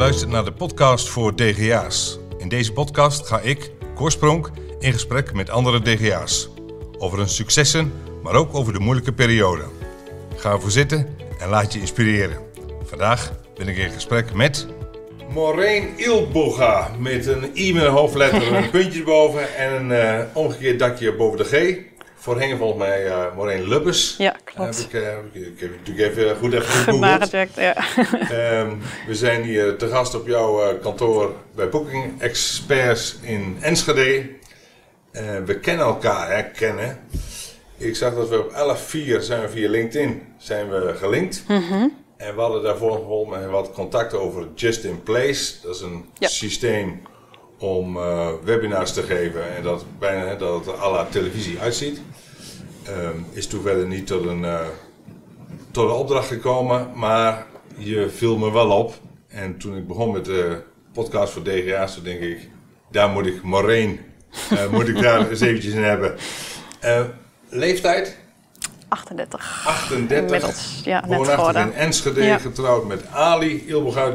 luistert naar de podcast voor DGA's. In deze podcast ga ik, Cor Spronk, in gesprek met andere DGA's. Over hun successen, maar ook over de moeilijke periode. Ga ervoor zitten en laat je inspireren. Vandaag ben ik in gesprek met Maureen Ilboga. Met een I met een hoofdletter, een puntje boven en een omgekeerd dakje boven de G. Voorheen volgens mij Maureen Lubbers. Ja, klopt. Ik heb natuurlijk even goed gegoogeld. Ja. We zijn hier te gast op jouw kantoor bij Booking Experts in Enschede. We kennen elkaar, kennen. Ik zag dat we op 11/4 zijn we via LinkedIn gelinkt. Mm-hmm. En we hadden daarvoor bijvoorbeeld wat contact over Just in Place. Dat is een systeem om webinars te geven en dat bijna dat het à la televisie uitziet. Is toen verder niet tot een opdracht gekomen, maar je viel me wel op. En toen ik begon met de podcast voor DGA's, toen denk ik, daar moet ik Maureen, moet ik daar eens eventjes in hebben. Leeftijd? 38. 38. Inmiddels, ja, net woonachtig geworden. in Enschede, getrouwd met Ali Ilboga,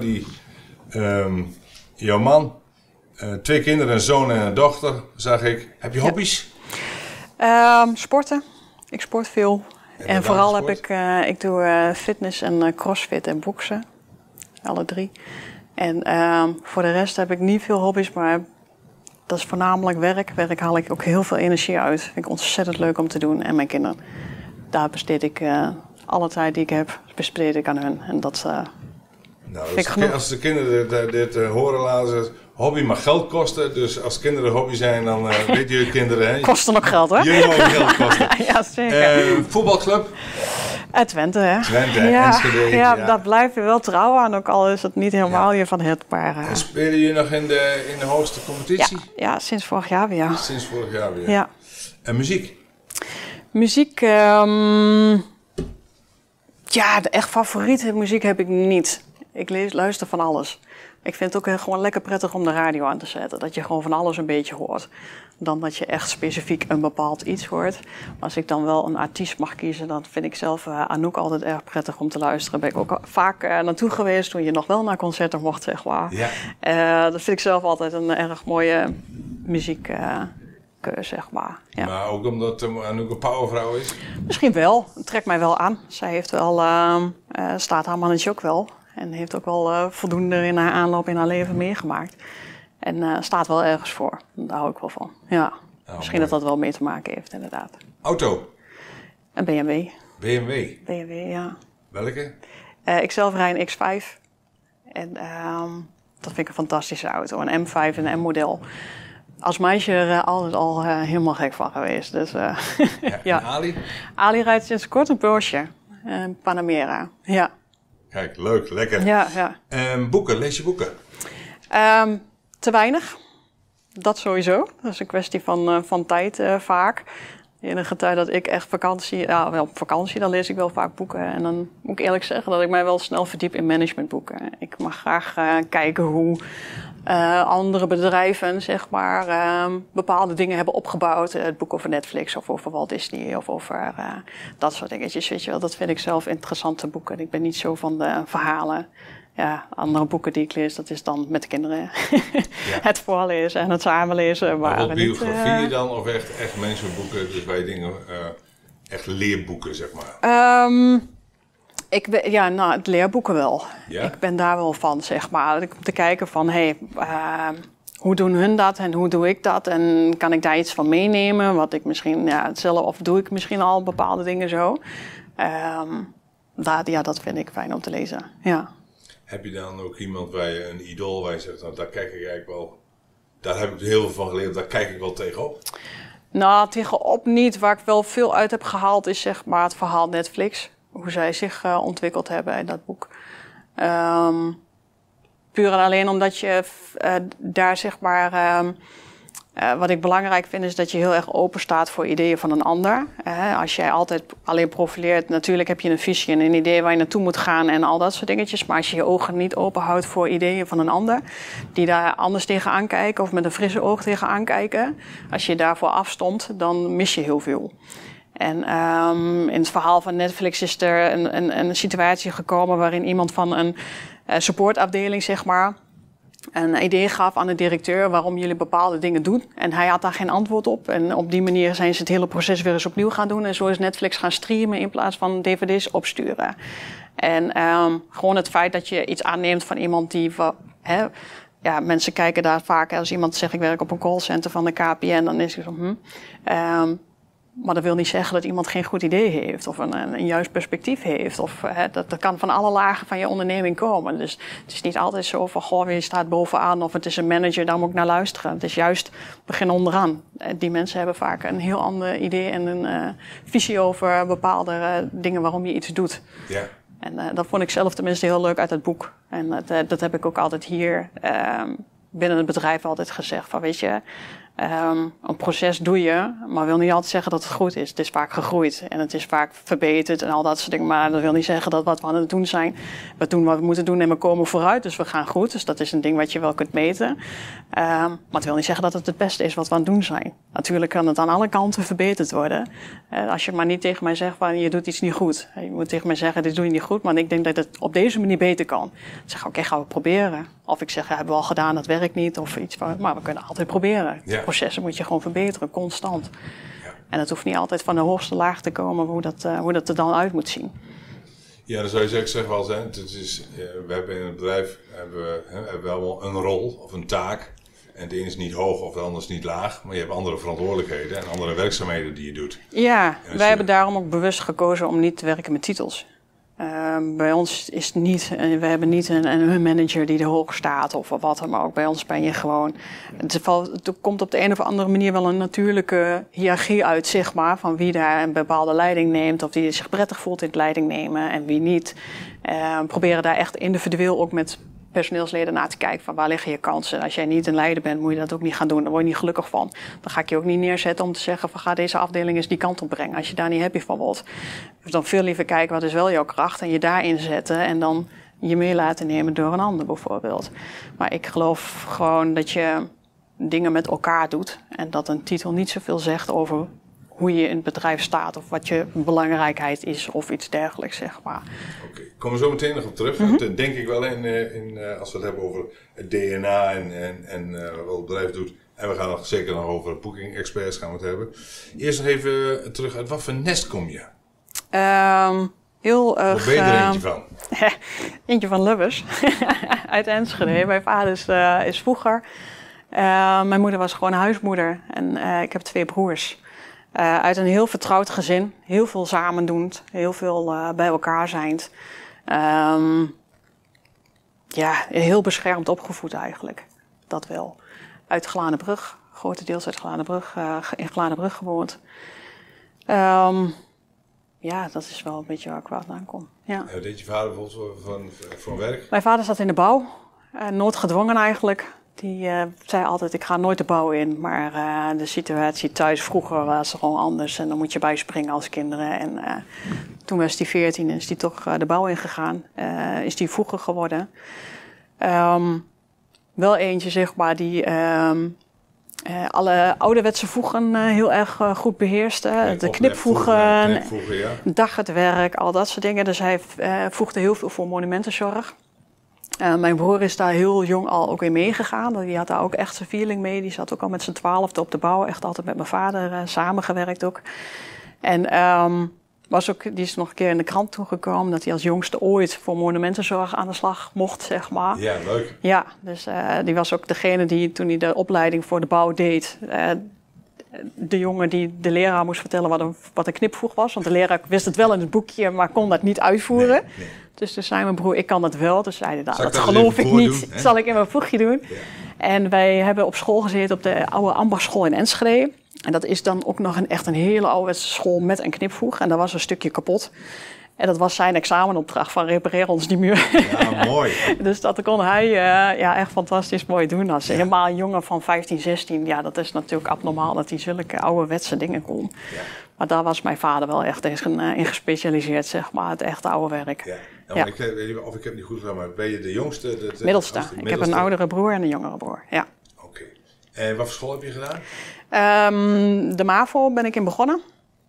jouw man. 2 kinderen, een zoon en een dochter, zag ik. Heb je hobby's? Sporten. Ik sport veel. En vooral heb ik doe fitness en crossfit en boksen. Alle 3. En voor de rest heb ik niet veel hobby's, maar dat is voornamelijk werk. Werk haal ik ook heel veel energie uit. Vind ik ontzettend leuk om te doen. En mijn kinderen, daar besteed ik alle tijd die ik heb, besteed ik aan hun. En dat vind ik genoeg. Als de kinderen dit horen, laten ze hobby mag geld kosten. Dus als kinderen hobby zijn, dan weten jullie kinderen. Hè? Kosten ook geld, hoor. Jullie mogen geld kosten. Ja, zeker. Voetbalclub? Twente, hè? Twente, ja, Enschede. Ja, daar blijf je wel trouw aan. Ook al is het niet helemaal je van het. Maar, en spelen jullie nog in de hoogste competitie? Ja, sinds vorig jaar weer. Sinds vorig jaar weer. Ja. En muziek? Muziek, de echt favoriete muziek heb ik niet. Ik luister van alles. Ik vind het ook gewoon lekker prettig om de radio aan te zetten. Dat je gewoon van alles een beetje hoort. Dan dat je echt specifiek een bepaald iets hoort. Maar als ik dan wel een artiest mag kiezen, dan vind ik zelf Anouk altijd erg prettig om te luisteren. Ben ik ook vaak naartoe geweest toen je nog wel naar concerten mocht, zeg maar. Ja. Dat vind ik zelf altijd een erg mooie muziekkeuze, zeg maar. Ja. Maar ook omdat Anouk een powervrouw is? Misschien wel. Het trekt mij wel aan. Zij heeft wel, staat haar mannetje ook wel. En heeft ook wel voldoende in haar aanloop in haar leven meegemaakt. En staat wel ergens voor. Daar hou ik wel van. Ja. Misschien mooi. Dat wel mee te maken heeft, inderdaad. Auto? Een BMW. BMW? BMW, ja. Welke? Ik zelf rijd een X5. En dat vind ik een fantastische auto. Een M5 en een M-model. Als meisje er altijd al helemaal gek van geweest. Dus, En Ali? Ali rijdt sinds kort een Porsche. Een Panamera, ja. Kijk, leuk, lekker. Ja. Boeken, lees je boeken? Te weinig. Dat sowieso. Dat is een kwestie van tijd vaak. De enige tijd dat ik echt op vakantie, dan lees ik wel vaak boeken. En dan moet ik eerlijk zeggen dat ik mij wel snel verdiep in managementboeken. Ik mag graag kijken hoe andere bedrijven, zeg maar, bepaalde dingen hebben opgebouwd. Het boek over Netflix of over Walt Disney of over dat soort dingetjes. Weet je wel. Dat vind ik zelf interessante boeken. Ik ben niet zo van de verhalen. Ja, andere boeken die ik lees, dat is dan met de kinderen het voorlezen en het samenlezen. Maar wat biografie dan of echt managementboeken, dus bij dingen, echt leerboeken, zeg maar? Het leerboeken wel. Ja? Ik ben daar wel van, zeg maar. Om te kijken van, hoe doen hun dat en hoe doe ik dat? En kan ik daar iets van meenemen? Wat ik misschien hetzelfde, of doe ik misschien al bepaalde dingen zo? Dat vind ik fijn om te lezen, ja. Heb je dan ook iemand waar je een idool waar je zegt, nou, daar kijk ik eigenlijk wel, daar heb ik heel veel van geleerd, daar kijk ik wel tegenop? Nou, tegenop niet. Waar ik wel veel uit heb gehaald is, zeg maar, het verhaal Netflix. Hoe zij zich ontwikkeld hebben in dat boek. Puur en alleen omdat je daar, zeg maar, wat ik belangrijk vind is dat je heel erg open staat voor ideeën van een ander. Als jij altijd alleen profileert, natuurlijk heb je een visie en een idee waar je naartoe moet gaan en al dat soort dingetjes. Maar als je je ogen niet open houdt voor ideeën van een ander, die daar anders tegenaan kijken of met een frisse oog tegenaan kijken. Als je daarvoor afstond, dan mis je heel veel. En in het verhaal van Netflix is er een situatie gekomen waarin iemand van een supportafdeling, zeg maar, een idee gaf aan de directeur waarom jullie bepaalde dingen doen. En hij had daar geen antwoord op. En op die manier zijn ze het hele proces weer eens opnieuw gaan doen. En zo is Netflix gaan streamen in plaats van dvd's opsturen. En gewoon het feit dat je iets aanneemt van iemand die... mensen kijken daar vaak, als iemand zegt ik werk op een callcenter van de KPN, dan is het zo, maar dat wil niet zeggen dat iemand geen goed idee heeft of een juist perspectief heeft. Of, dat kan van alle lagen van je onderneming komen. Dus het is niet altijd zo van, goh, je staat bovenaan of het is een manager, daar moet ik naar luisteren. Het is juist begin onderaan. Die mensen hebben vaak een heel ander idee en een visie over bepaalde dingen waarom je iets doet. Ja. En dat vond ik zelf tenminste heel leuk uit het boek. En dat heb ik ook altijd hier binnen het bedrijf altijd gezegd. Van weet je, een proces doe je, maar wil niet altijd zeggen dat het goed is. Het is vaak gegroeid en het is vaak verbeterd en al dat soort dingen. Maar dat wil niet zeggen dat wat we aan het doen zijn, we doen wat we moeten doen en we komen vooruit. Dus we gaan goed. Dus dat is een ding wat je wel kunt meten. Maar het wil niet zeggen dat het het beste is wat we aan het doen zijn. Natuurlijk kan het aan alle kanten verbeterd worden. Als je maar niet tegen mij zegt van je doet iets niet goed. Je moet tegen mij zeggen dit doe je niet goed, maar ik denk dat het op deze manier beter kan. Dan zeg ik oké, gaan we proberen. Of ik zeg hebben we al gedaan, dat werkt niet. Of iets van, maar we kunnen altijd proberen. Ja. Processen moet je gewoon verbeteren, constant. Ja. En het hoeft niet altijd van de hoogste laag te komen hoe dat er dan uit moet zien. Ja, dan zou je zeggen wel zijn. We hebben in het bedrijf hebben wel een rol of een taak. En de ene is niet hoog of de ander is niet laag. Maar je hebt andere verantwoordelijkheden en andere werkzaamheden die je doet. Ja, wij hebben daarom ook bewust gekozen om niet te werken met titels. Bij ons is het niet, we hebben niet een manager die er hoog staat of wat, maar ook bij ons ben je gewoon. Het komt op de een of andere manier wel een natuurlijke hiërarchie uit, zeg maar, van wie daar een bepaalde leiding neemt of die zich prettig voelt in het leiding nemen en wie niet. Proberen daar echt individueel ook met personeelsleden naar te kijken van waar liggen je kansen. Als jij niet een leider bent, moet je dat ook niet gaan doen. Daar word je niet gelukkig van. Dan ga ik je ook niet neerzetten om te zeggen van ga deze afdeling eens die kant op brengen. Als je daar niet happy van wordt. Dus dan veel liever kijken wat is wel jouw kracht en je daarin zetten en dan je mee laten nemen door een ander bijvoorbeeld. Maar ik geloof gewoon dat je dingen met elkaar doet en dat een titel niet zoveel zegt over hoe je in het bedrijf staat of wat je belangrijkheid is of iets dergelijks, zeg maar. Oké, komen we zo meteen nog op terug. Dat denk ik wel als we het hebben over het DNA en wat het bedrijf doet. En we gaan nog zeker nog over Booking Experts gaan we het hebben. Eerst nog even terug, uit wat voor nest kom je? Heel erg. Waar ben je er eentje van? Eentje van Lubbers, uit Enschede. Mijn vader is vroeger. Mijn moeder was gewoon huismoeder en ik heb 2 broers. Uit een heel vertrouwd gezin, heel veel samendoend, heel veel bij elkaar zijnd. Heel beschermd opgevoed eigenlijk, dat wel. Uit Glanebrug, grotendeels uit Glanebrug, in Glanebrug gewoond. Dat is wel een beetje waar ik vandaan kom. Ja. Deed je vader bijvoorbeeld voor werk? Mijn vader zat in de bouw, nooit gedwongen eigenlijk. Die zei altijd, ik ga nooit de bouw in. Maar de situatie thuis vroeger was gewoon anders. En dan moet je bijspringen als kinderen. En toen was hij 14 en is hij toch de bouw ingegaan. Is hij vroeger geworden. Wel eentje, zeg maar, die alle ouderwetse voegen heel erg goed beheerste. De knipvoegen, ja. Dag het werk, al dat soort dingen. Dus hij voegde heel veel voor monumentenzorg. Mijn broer is daar heel jong al ook in meegegaan. Die had daar ook echt zijn feeling mee. Die zat ook al met z'n 12 op de bouw. Echt altijd met mijn vader samengewerkt ook. En die is nog een keer in de krant toegekomen dat hij als jongste ooit voor monumentenzorg aan de slag mocht, zeg maar. Ja, leuk. Ja, dus die was ook degene die toen hij de opleiding voor de bouw deed, de jongen die de leraar moest vertellen wat een knipvoeg was. Want de leraar wist het wel in het boekje, maar kon dat niet uitvoeren. Nee. Dus toen zei mijn broer, ik kan dat wel. Dus zei hij, dat geloof ik niet. Dat zal ik in mijn voegje doen. Ja. En wij hebben op school gezeten op de oude ambachtschool in Enschede. En dat is dan ook nog echt een hele ouderwetse school met een knipvoeg. En daar was een stukje kapot. En dat was zijn examenopdracht van repareer ons die muur. Ja, mooi. Dus dat kon hij echt fantastisch mooi doen. Als helemaal een jongen van 15, 16, ja, dat is natuurlijk abnormaal dat hij zulke ouderwetse dingen kon. Ja. Maar daar was mijn vader wel echt in gespecialiseerd, zeg maar, het echte oude werk. Ja. Ja. Ik heb het niet goed gedaan, maar ben je de jongste? Middelste. Ik heb een oudere broer en een jongere broer, ja. En wat voor school heb je gedaan? De MAVO ben ik in begonnen.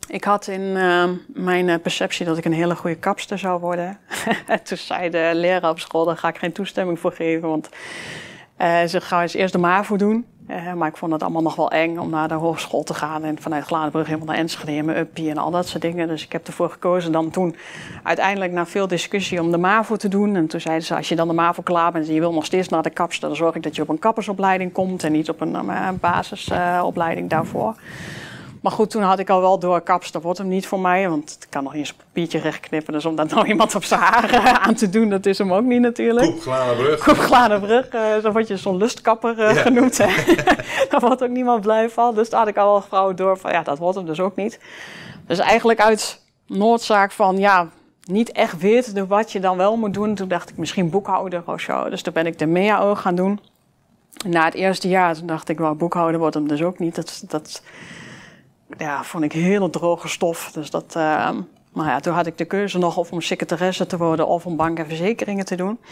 Ik had in mijn perceptie dat ik een hele goede kapster zou worden. Toen zei de leraar op school, daar ga ik geen toestemming voor geven. Want ze gaan eens eerst de MAVO doen. Maar ik vond het allemaal nog wel eng om naar de hogeschool te gaan. En vanuit Gladenbrug helemaal naar Enschede en mijn uppie en al dat soort dingen. Dus ik heb ervoor gekozen dan toen uiteindelijk na veel discussie om de MAVO te doen. En toen zeiden ze, als je dan de MAVO klaar bent en je wil nog steeds naar de kapster, dan zorg ik dat je op een kappersopleiding komt en niet op een basisopleiding daarvoor. Maar goed, toen had ik al wel door, kapster wordt hem niet voor mij. Want ik kan nog eens een papiertje rechtknippen. Dus om dat nou iemand op zijn haar aan te doen, dat is hem ook niet natuurlijk. Koep Gladenbrug. Koep Gladenbrug, zo word je zo'n lustkapper genoemd. Daar wordt ook niemand blij van. Dus daar had ik al wel gauw door van, ja, dat wordt hem dus ook niet. Dus eigenlijk uit noodzaak van, ja, niet echt weten wat je dan wel moet doen. Toen dacht ik misschien boekhouder of zo. Dus toen ben ik de MEAO gaan doen. Na het eerste jaar, toen dacht ik, wel, boekhouder wordt hem dus ook niet. Dat ja, vond ik hele droge stof. Dus dat, maar ja, toen had ik de keuze nog of om secretaresse te worden of om bank en verzekeringen te doen.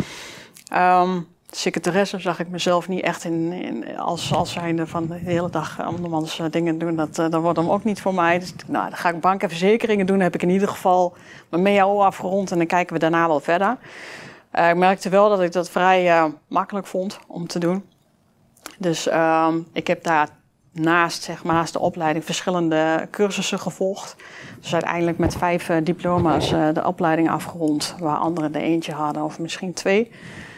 Secretaresse zag ik mezelf niet echt als zijnde van de hele dag andermans dingen doen. Dat wordt hem ook niet voor mij. Dus nou, dan ga ik bank en verzekeringen doen. Dan heb ik in ieder geval mijn MEAO afgerond en dan kijken we daarna wel verder. Ik merkte wel dat ik dat vrij makkelijk vond om te doen. Dus ik heb daar naast de opleiding verschillende cursussen gevolgd. Dus uiteindelijk met 5 diploma's de opleiding afgerond, waar anderen er eentje hadden of misschien 2.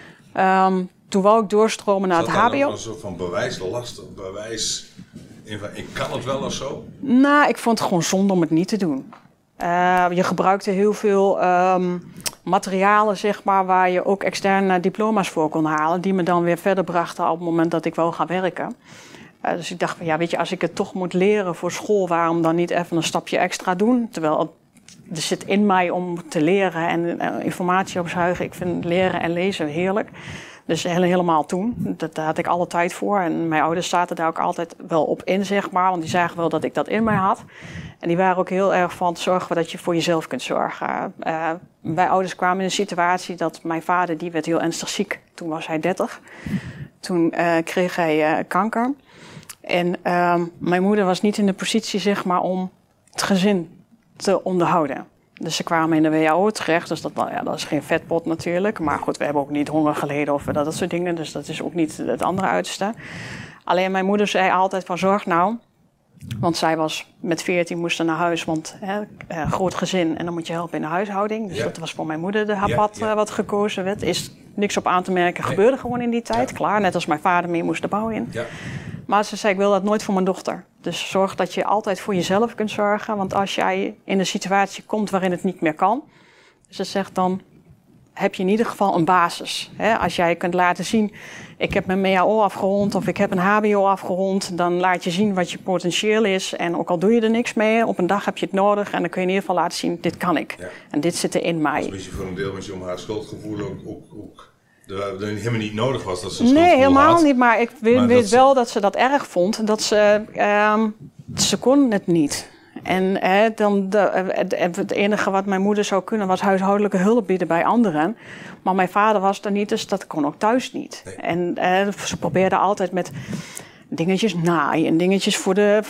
Toen wou ik doorstromen naar het HBO. Nog een soort van bewijslast, bewijs, ik kan het wel of zo? Nou, ik vond het gewoon zonde om het niet te doen. Je gebruikte heel veel materialen, zeg maar, waar je ook externe diploma's voor kon halen, die me dan weer verder brachten op het moment dat ik wou gaan werken. Dus ik dacht van, ja, weet je, als ik het toch moet leren voor school, waarom dan niet even een stapje extra doen? Terwijl er zit in mij om te leren en informatie opzuigen. Ik vind leren en lezen heerlijk. Dus helemaal toen. Daar had ik alle tijd voor. En mijn ouders zaten daar ook altijd wel op in, zeg maar. Want die zagen wel dat ik dat in mij had. En die waren ook heel erg van, zorgen dat je voor jezelf kunt zorgen. Mijn ouders kwamen in een situatie dat mijn vader, die werd heel ernstig ziek. Toen was hij 30. Toen kreeg hij kanker. En mijn moeder was niet in de positie, zeg maar, om het gezin te onderhouden. Dus ze kwamen in de WHO terecht. Dus dat is geen vetpot natuurlijk. Maar goed, we hebben ook niet honger geleden of dat soort dingen. Dus dat is ook niet het andere uiterste. Alleen mijn moeder zei altijd van, zorg nou. Want zij was met 14, moest naar huis. Want groot gezin en dan moet je helpen in de huishouding. Dus dat was voor mijn moeder de pad wat gekozen werd. Is niks op aan te merken. Gebeurde gewoon in die tijd. Klaar, net als mijn vader mee moest de bouw in. Ja. Maar ze zei, ik wil dat nooit voor mijn dochter. Dus zorg dat je altijd voor jezelf kunt zorgen. Want als jij in een situatie komt waarin het niet meer kan. Ze zegt dan, heb je in ieder geval een basis. Als jij kunt laten zien, ik heb mijn MEAO afgerond of ik heb een HBO afgerond. Dan laat je zien wat je potentieel is. En ook al doe je er niks mee, op een dag heb je het nodig. En dan kun je in ieder geval laten zien, dit kan ik. Ja. En dit zit er in mij. Dat is een beetje voor een deel met je om haar schuldgevoel ook dat helemaal niet nodig was dat ze nee, helemaal had. Niet. Maar ik weet wel dat ze dat erg vond. Dat ze kon het niet. En het enige wat mijn moeder zou kunnen was huishoudelijke hulp bieden bij anderen. Maar mijn vader was er niet, dus dat kon ook thuis niet. Nee. En ze probeerde altijd met dingetjes naaien en dingetjes voor de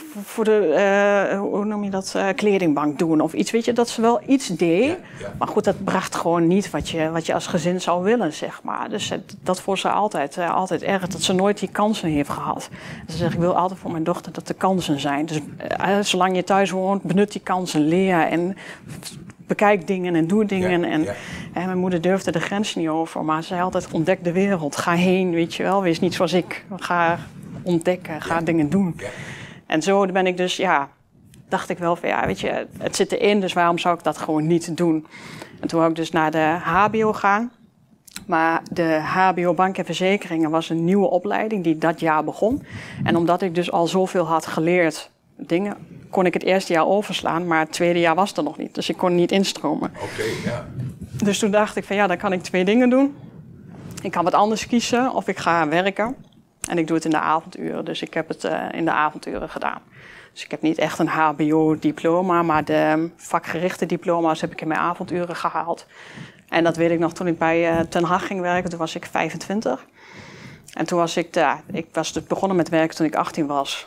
hoe noem je dat, kledingbank doen of iets, weet je, dat ze wel iets deed. Ja, ja. Maar goed, dat bracht gewoon niet wat je als gezin zou willen, zeg maar. Dus dat vond ze altijd erg, dat ze nooit die kansen heeft gehad. Ze zegt, ik wil altijd voor mijn dochter dat er kansen zijn. Dus zolang je thuis woont, benut die kansen, leer en bekijk dingen en doe dingen. En mijn moeder durfde de grens niet over, maar ze zei altijd, ontdek de wereld, ga heen, weet je wel, wees niet zoals ik, ga ontdekken, ga dingen doen. Ja. En zo ben ik dus, dacht ik wel van, weet je, het zit erin, dus waarom zou ik dat gewoon niet doen? En toen wou ik dus naar de HBO gaan. Maar de HBO Bank en Verzekeringen was een nieuwe opleiding die dat jaar begon. En omdat ik dus al zoveel had geleerd dingen, kon ik het eerste jaar overslaan, maar het tweede jaar was er nog niet. Dus ik kon niet instromen. Oké. Dus toen dacht ik van, dan kan ik 2 dingen doen. Ik kan wat anders kiezen of ik ga werken. En ik doe het in de avonduren, dus ik heb het in de avonduren gedaan. Dus ik heb niet echt een HBO-diploma, maar de vakgerichte diploma's heb ik in mijn avonduren gehaald. En dat weet ik nog toen ik bij Ten Hag ging werken, toen was ik 25. En toen was ik was dus begonnen met werken toen ik 18 was.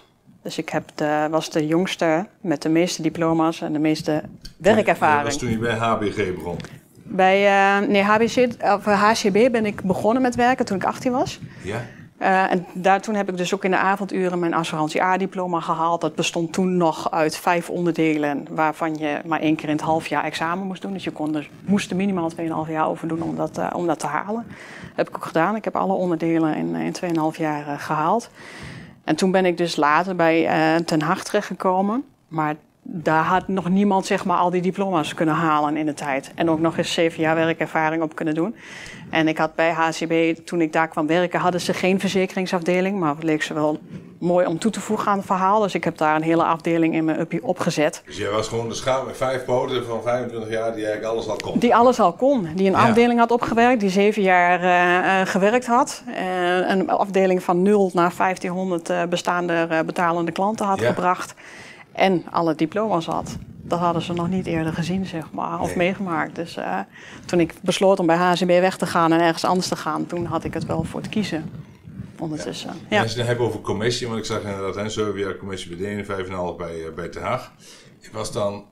Dus ik was de jongste met de meeste diploma's en de meeste werkervaring. Dat was toen je bij HBG begon? Bij HCB ben ik begonnen met werken toen ik 18 was. Ja. En toen heb ik dus ook in de avonduren mijn assurantie A-diploma gehaald. Dat bestond toen nog uit 5 onderdelen, waarvan je maar 1 keer in het half jaar examen moest doen. Dus je moest er minimaal 2,5 jaar over doen om dat te halen. Dat heb ik ook gedaan. Ik heb alle onderdelen in 2,5 jaar gehaald. En toen ben ik dus later bij Ten Hag terechtgekomen. Maar daar had nog niemand zeg maar al die diploma's kunnen halen in de tijd. En ook nog eens 7 jaar werkervaring op kunnen doen. En ik had bij HCB, toen ik daar kwam werken, hadden ze geen verzekeringsafdeling. Maar het leek ze wel mooi om toe te voegen aan het verhaal. Dus ik heb daar een hele afdeling in mijn uppie opgezet. Dus jij was gewoon de schaap met 5 poten van 25 jaar die eigenlijk alles al kon? Die alles al kon. Die een afdeling had opgewerkt, die 7 jaar gewerkt had. Een afdeling van 0 naar 1500 bestaande betalende klanten had gebracht. En alle diploma's had. Dat hadden ze nog niet eerder gezien, zeg maar, of meegemaakt. Dus toen ik besloot om bij HCB weg te gaan en ergens anders te gaan, toen had ik het wel voor het kiezen. Ondertussen. Ja. Als je het hebt over commissie, want ik zag inderdaad 7 jaar commissie bij Denen, 5,5 bij Ten Hag. Was dan,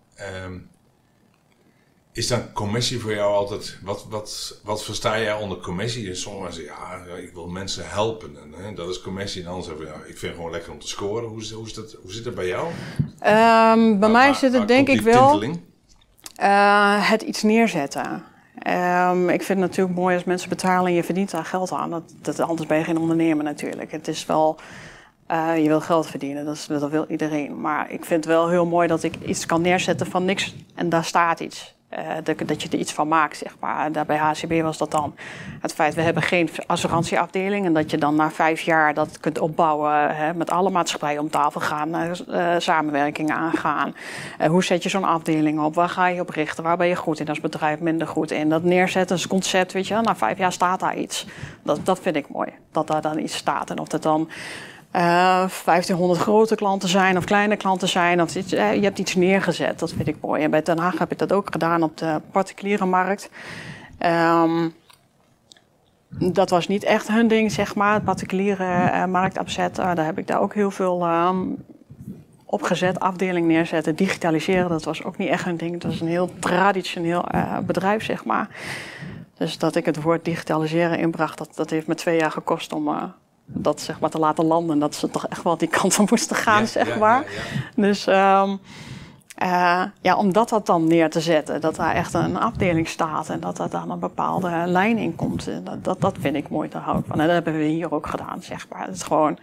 is dan commissie voor jou altijd, wat versta jij onder commissie? Dus sommigen zeggen, ja, ik wil mensen helpen. En, dat is commissie. En anders zeggen we, ja, ik vind het gewoon lekker om te scoren. Hoe zit dat bij jou? Bij mij zit het denk ik wel het iets neerzetten. Ik vind het natuurlijk mooi als mensen betalen en je verdient daar geld aan. Anders ben je geen ondernemer natuurlijk. Het is wel, je wil geld verdienen, dat wil iedereen. Maar ik vind het wel heel mooi dat ik iets kan neerzetten van niks en daar staat iets. Dat je er iets van maakt, zeg maar. Daar bij HCB was dat dan het feit, we hebben geen assurantieafdeling. En dat je dan na 5 jaar dat kunt opbouwen, met alle maatschappijen om tafel gaan, samenwerkingen aangaan. Hoe zet je zo'n afdeling op? Waar ga je op richten? Waar ben je goed in als bedrijf, minder goed in? Dat neerzetten als concept, weet je, na 5 jaar staat daar iets. Dat vind ik mooi, dat daar dan iets staat. En of dat dan 1500 grote klanten zijn of kleine klanten zijn. Of je hebt iets neergezet, dat vind ik mooi. En bij Den Haag heb ik dat ook gedaan op de particuliere markt. Dat was niet echt hun ding, zeg maar. Het particuliere markt opzetten. Daar heb ik ook heel veel opgezet. Afdeling neerzetten, digitaliseren. Dat was ook niet echt hun ding. Dat is een heel traditioneel bedrijf, zeg maar. Dus dat ik het woord digitaliseren inbracht, dat heeft me 2 jaar gekost om dat zeg maar te laten landen. Dat ze toch echt wel die kant op moesten gaan, zeg maar. Dus om dat dan neer te zetten. Dat daar echt een afdeling staat en dat er dan een bepaalde lijn in komt. Dat vind ik mooi, daar hou ik van. En dat hebben we hier ook gedaan, zeg maar. Het is gewoon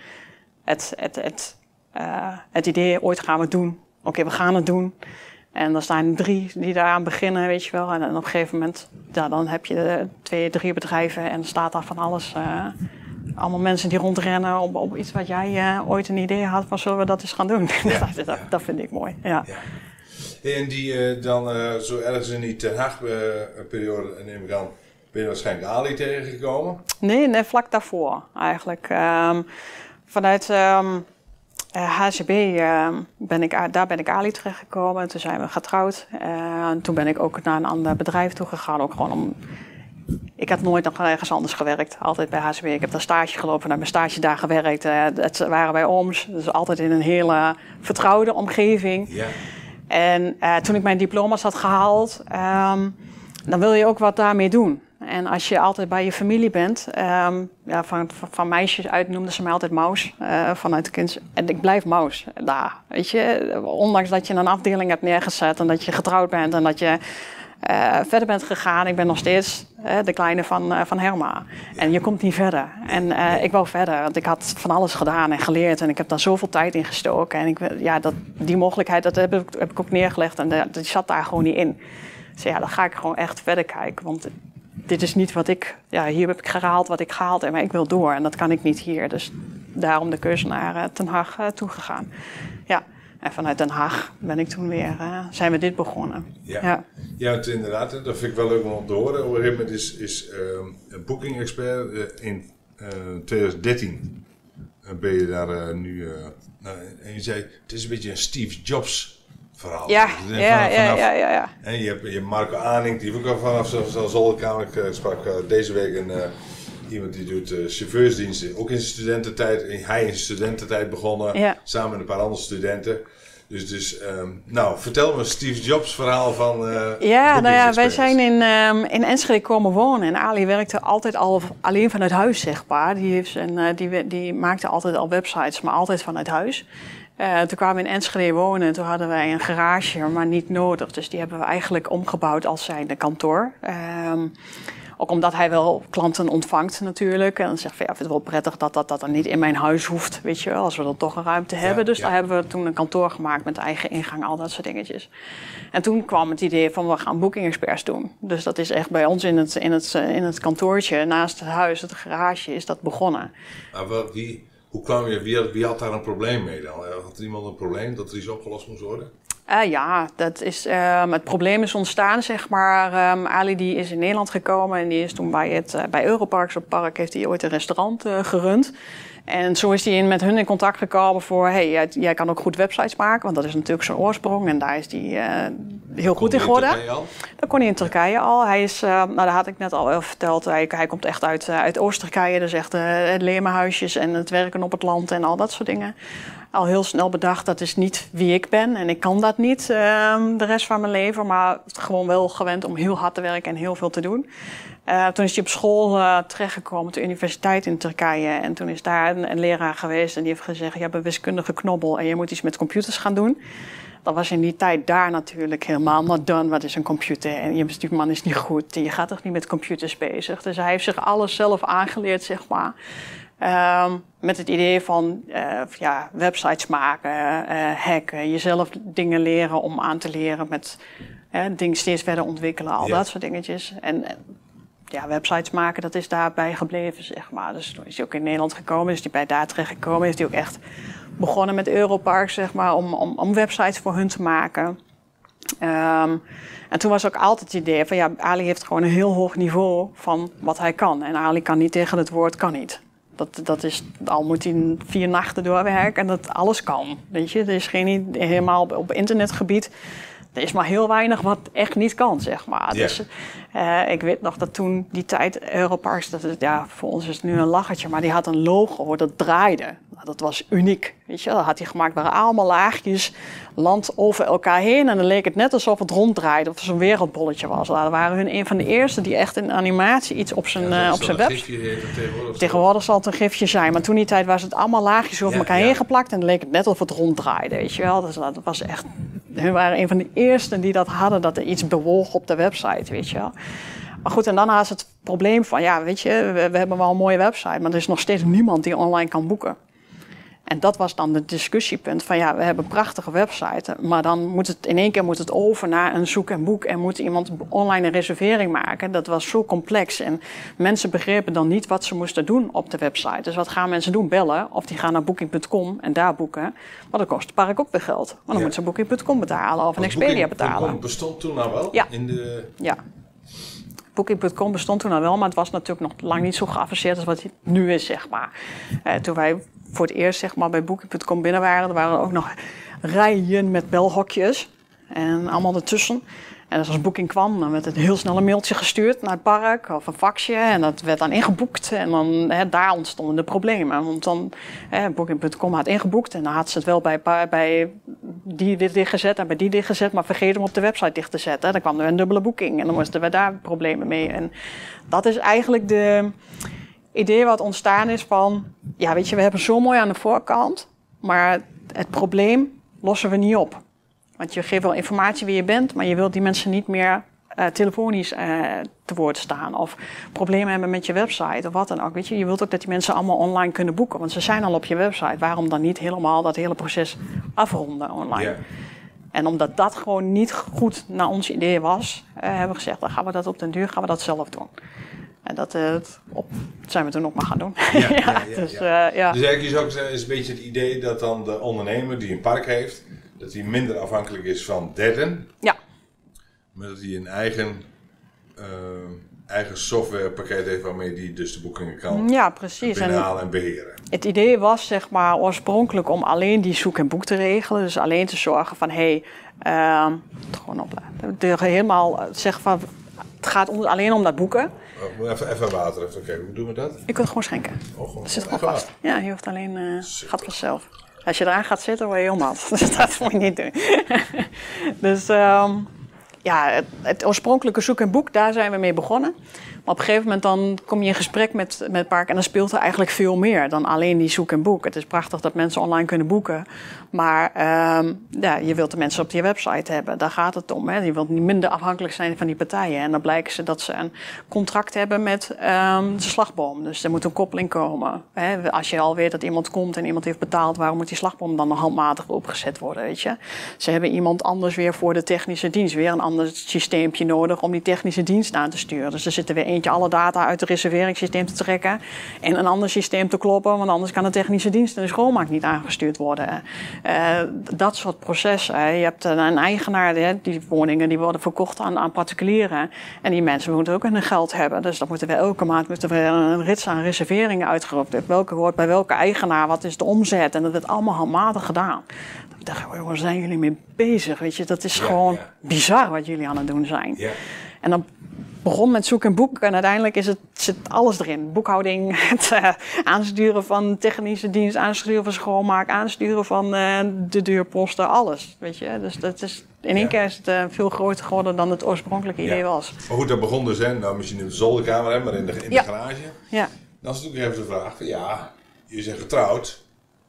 het idee, ooit gaan we het doen. Oké, we gaan het doen. En er staan 3 die daaraan beginnen, weet je wel. En op een gegeven moment, dan heb je 2, 3 bedrijven en er staat daar van alles. Allemaal mensen die rondrennen op iets wat jij ooit een idee had van zullen we dat eens gaan doen. Ja, dat vind ik mooi. Ja. En die dan zo ergens in die Ten Hag periode, neem ik aan, ben je waarschijnlijk Ali tegengekomen? Nee, vlak daarvoor eigenlijk. Vanuit HCB ben ik Ali terechtgekomen. Toen zijn we getrouwd. Toen ben ik ook naar een ander bedrijf toe gegaan. Ook gewoon om. Ik had nooit nog ergens anders gewerkt. Altijd bij HCB. Ik heb daar stage gelopen, naar mijn stage daar gewerkt. Het waren bij OMS. Dus altijd in een hele vertrouwde omgeving. Ja. En toen ik mijn diploma's had gehaald, dan wil je ook wat daarmee doen. En als je altijd bij je familie bent, van meisjes uit noemden ze mij altijd Maus, vanuit de kunst. En ik blijf Maus daar, weet je. Ondanks dat je een afdeling hebt neergezet en dat je getrouwd bent en dat je verder bent gegaan. Ik ben nog steeds de kleine van Herma. En je komt niet verder. En ik wou verder, want ik had van alles gedaan en geleerd. En ik heb daar zoveel tijd in gestoken. En die mogelijkheid, dat heb ik ook neergelegd. En die zat daar gewoon niet in. Dus ja, dan ga ik gewoon echt verder kijken. Want dit is niet wat ik. Ja, hier heb ik gehaald wat ik gehaald heb, maar ik wil door en dat kan ik niet hier. Dus daarom de keuze naar Ten Hag toegegaan. Ja, en vanuit Den Haag ben ik toen weer, zijn we dit begonnen. Ja, het, inderdaad, dat vind ik wel leuk om te horen. Op een gegeven moment is een Booking Expert in 2013 ben je daar nu. En je zei, het is een beetje een Steve Jobs verhaal. Ja. En je hebt Marco Aaning, die heeft ook al vanaf zo'n zolderkamer. Ik sprak deze week een iemand die doet chauffeursdiensten. Ook in zijn studententijd. Hij in zijn studententijd begonnen. Samen met een paar andere studenten. Dus vertel me Steve Jobs verhaal van wij zijn in Enschede komen wonen. En Ali werkte altijd al alleen vanuit huis, zeg maar. Die maakte altijd al websites, maar altijd vanuit huis. Toen kwamen we in Enschede wonen en toen hadden wij een garage, maar niet nodig. Dus die hebben we eigenlijk omgebouwd als zijnde kantoor. Ook omdat hij wel klanten ontvangt natuurlijk. En dan zegt van ik vind het wel prettig dat dan niet in mijn huis hoeft, weet je wel. Als we dan toch een ruimte hebben. Dus daar hebben we toen een kantoor gemaakt met eigen ingang, al dat soort dingetjes. En toen kwam het idee van we gaan Booking Experts doen. Dus dat is echt bij ons in het kantoortje naast het huis, het garage, is dat begonnen. Maar hoe kwam je, wie had daar een probleem mee dan? Had iemand een probleem dat er iets opgelost moest worden? Dat is, het probleem is ontstaan, zeg maar. Ali die is in Nederland gekomen en die is toen bij Europarks op Park heeft hij ooit een restaurant gerund. En zo is hij met hun in contact gekomen voor, jij kan ook goed websites maken, want dat is natuurlijk zijn oorsprong. En daar is hij heel goed in geworden. Dat kon hij in Turkije al. Hij is, dat had ik net al verteld, hij komt echt uit Oost-Turkije. Dus echt het leermenhuisjes en het werken op het land en al dat soort dingen. Al heel snel bedacht, dat is niet wie ik ben en ik kan dat niet de rest van mijn leven. Maar gewoon wel gewend om heel hard te werken en heel veel te doen. Toen is hij op school terechtgekomen, op de universiteit in Turkije. En toen is daar een leraar geweest en die heeft gezegd, je hebt een wiskundige knobbel en je moet iets met computers gaan doen. Dat was in die tijd daar natuurlijk helemaal not done. Wat is een computer? En die man is niet goed. Je gaat toch niet met computers bezig? Dus hij heeft zich alles zelf aangeleerd, zeg maar. Met het idee van websites maken, hacken, jezelf dingen leren om aan te leren met dingen steeds verder ontwikkelen, al dat soort dingetjes. En websites maken, dat is daarbij gebleven, zeg maar. Dus toen is hij ook in Nederland gekomen, is hij bij daar terecht gekomen, is hij ook echt begonnen met Europarks, zeg maar, om websites voor hun te maken. En toen was ook altijd het idee van Ali heeft gewoon een heel hoog niveau van wat hij kan. En Ali kan niet tegen het woord kan niet. Dat is, al moet hij 4 nachten doorwerken en dat alles kan. Weet je, er is geen helemaal op internetgebied. Er is maar heel weinig wat echt niet kan, zeg maar. Yeah. Dus, ik weet nog dat toen die tijd Europarks, voor ons is het nu een lachertje, maar die had een logo dat draaide. Nou, dat was uniek, weet je. Dat had hij gemaakt, waren allemaal laagjes, land over elkaar heen. En dan leek het net alsof het ronddraaide, of het zo'n wereldbolletje was. Nou, dan waren hun een van de eerste die echt in animatie iets op zijn website. Tegenwoordig zal het een gifje zijn, maar toen die tijd was het allemaal laagjes over elkaar heen geplakt. En dan leek het net alsof het ronddraaide, weet je wel. Dus dat was echt, hun waren een van de eerste die dat hadden, dat er iets bewoog op de website, weet je wel. Maar goed, en dan had het probleem van, weet je, we hebben wel een mooie website, maar er is nog steeds niemand die online kan boeken. En dat was dan het discussiepunt van, we hebben een prachtige website, maar dan moet het in één keer over naar een zoek en boek en moet iemand online een reservering maken. Dat was zo complex en mensen begrepen dan niet wat ze moesten doen op de website. Dus wat gaan mensen doen? Bellen of die gaan naar booking.com en daar boeken. Maar dat kost het park ook weer geld. Maar dan moeten ze booking.com betalen of een Expedia betalen. Booking.com bestond toen nou wel? Ja. Booking.com bestond toen al wel, maar het was natuurlijk nog lang niet zo geavanceerd als wat het nu is, zeg maar. Toen wij voor het eerst, zeg maar, bij Booking.com binnen waren, er waren ook nog rijen met belhokjes en allemaal ertussen. En als Booking kwam, dan werd het heel snel een mailtje gestuurd naar het park of een faxje en dat werd dan ingeboekt. En dan daar ontstonden de problemen. Want dan Booking.com had ingeboekt en dan had ze het wel bij die dichtgezet en bij die dichtgezet, maar vergeet hem op de website dicht te zetten. Dan kwam er een dubbele boeking en dan moesten we daar problemen mee. En dat is eigenlijk de idee wat ontstaan is van, weet je, we hebben zo mooi aan de voorkant, maar het probleem lossen we niet op. Want je geeft wel informatie wie je bent, maar je wilt die mensen niet meer telefonisch te woord staan. Of problemen hebben met je website of wat dan ook. Weet je wilt ook dat die mensen allemaal online kunnen boeken. Want ze zijn al op je website. Waarom dan niet helemaal dat hele proces afronden online? Yeah. En omdat dat gewoon niet goed naar ons idee was, hebben we gezegd, dan gaan we dat op den duur zelf doen. En dat zijn we toen nog maar gaan doen. Dus eigenlijk je zou ook zeggen, is een beetje het idee dat dan de ondernemer die een park heeft, dat hij minder afhankelijk is van derden. Ja. Maar dat hij een eigen softwarepakket heeft waarmee hij dus de boekingen kan binnenhalen en beheren. Het idee was, zeg maar, oorspronkelijk om alleen die zoek en boek te regelen. Dus alleen te zorgen van, gewoon helemaal zeggen van, het gaat alleen om dat boeken. Even water, even kijken. Hoe doen we dat? Je kunt het gewoon schenken. Gewoon Dat zit gewoon vast. Ja, je hoeft alleen... gaat vanzelf. Als je eraan gaat zitten, word je heel mat. Dus dat moet je niet doen. Dus het oorspronkelijke zoek en boek, daar zijn we mee begonnen. Maar op een gegeven moment dan kom je in gesprek met Park en dan speelt er eigenlijk veel meer dan alleen die zoek en boek. Het is prachtig dat mensen online kunnen boeken. Maar je wilt de mensen op je website hebben. Daar gaat het om. Hè. Je wilt niet minder afhankelijk zijn van die partijen. En dan blijken ze dat ze een contract hebben met de slagboom. Dus er moet een koppeling komen. Hè. Als je al weet dat iemand komt en iemand heeft betaald, waarom moet die slagboom dan nog handmatig opgezet worden? Weet je? Ze hebben iemand anders weer voor de technische dienst. Weer een ander systeempje nodig om die technische dienst aan te sturen. Dus er zitten weer eentje alle data uit het reserveringssysteem te trekken en een ander systeem te kloppen, want anders kan de technische dienst en de schoonmaak niet aangestuurd worden. Dat soort processen. Je hebt een eigenaar, die woningen die worden verkocht aan particulieren. En die mensen moeten ook hun geld hebben. Dus dan moeten we elke maand een rits aan reserveringen uitgeroepen. Welke hoort bij welke eigenaar, wat is de omzet? En dat werd allemaal handmatig gedaan. Dan dacht ik, waar zijn jullie mee bezig? Weet je, dat is gewoon bizar wat jullie aan het doen zijn. Ja. En dan begon met zoek en boek en uiteindelijk zit alles erin. Boekhouding, het aansturen van technische dienst, aansturen van schoonmaak, aansturen van de deurposten, alles. Weet je? Dus dat is, in één keer is het veel groter geworden dan het oorspronkelijke idee was. Maar goed, dat begon dus, nou misschien in de zolderkamer, maar in de garage. Ja. Dan is natuurlijk even de vraag van, je bent getrouwd.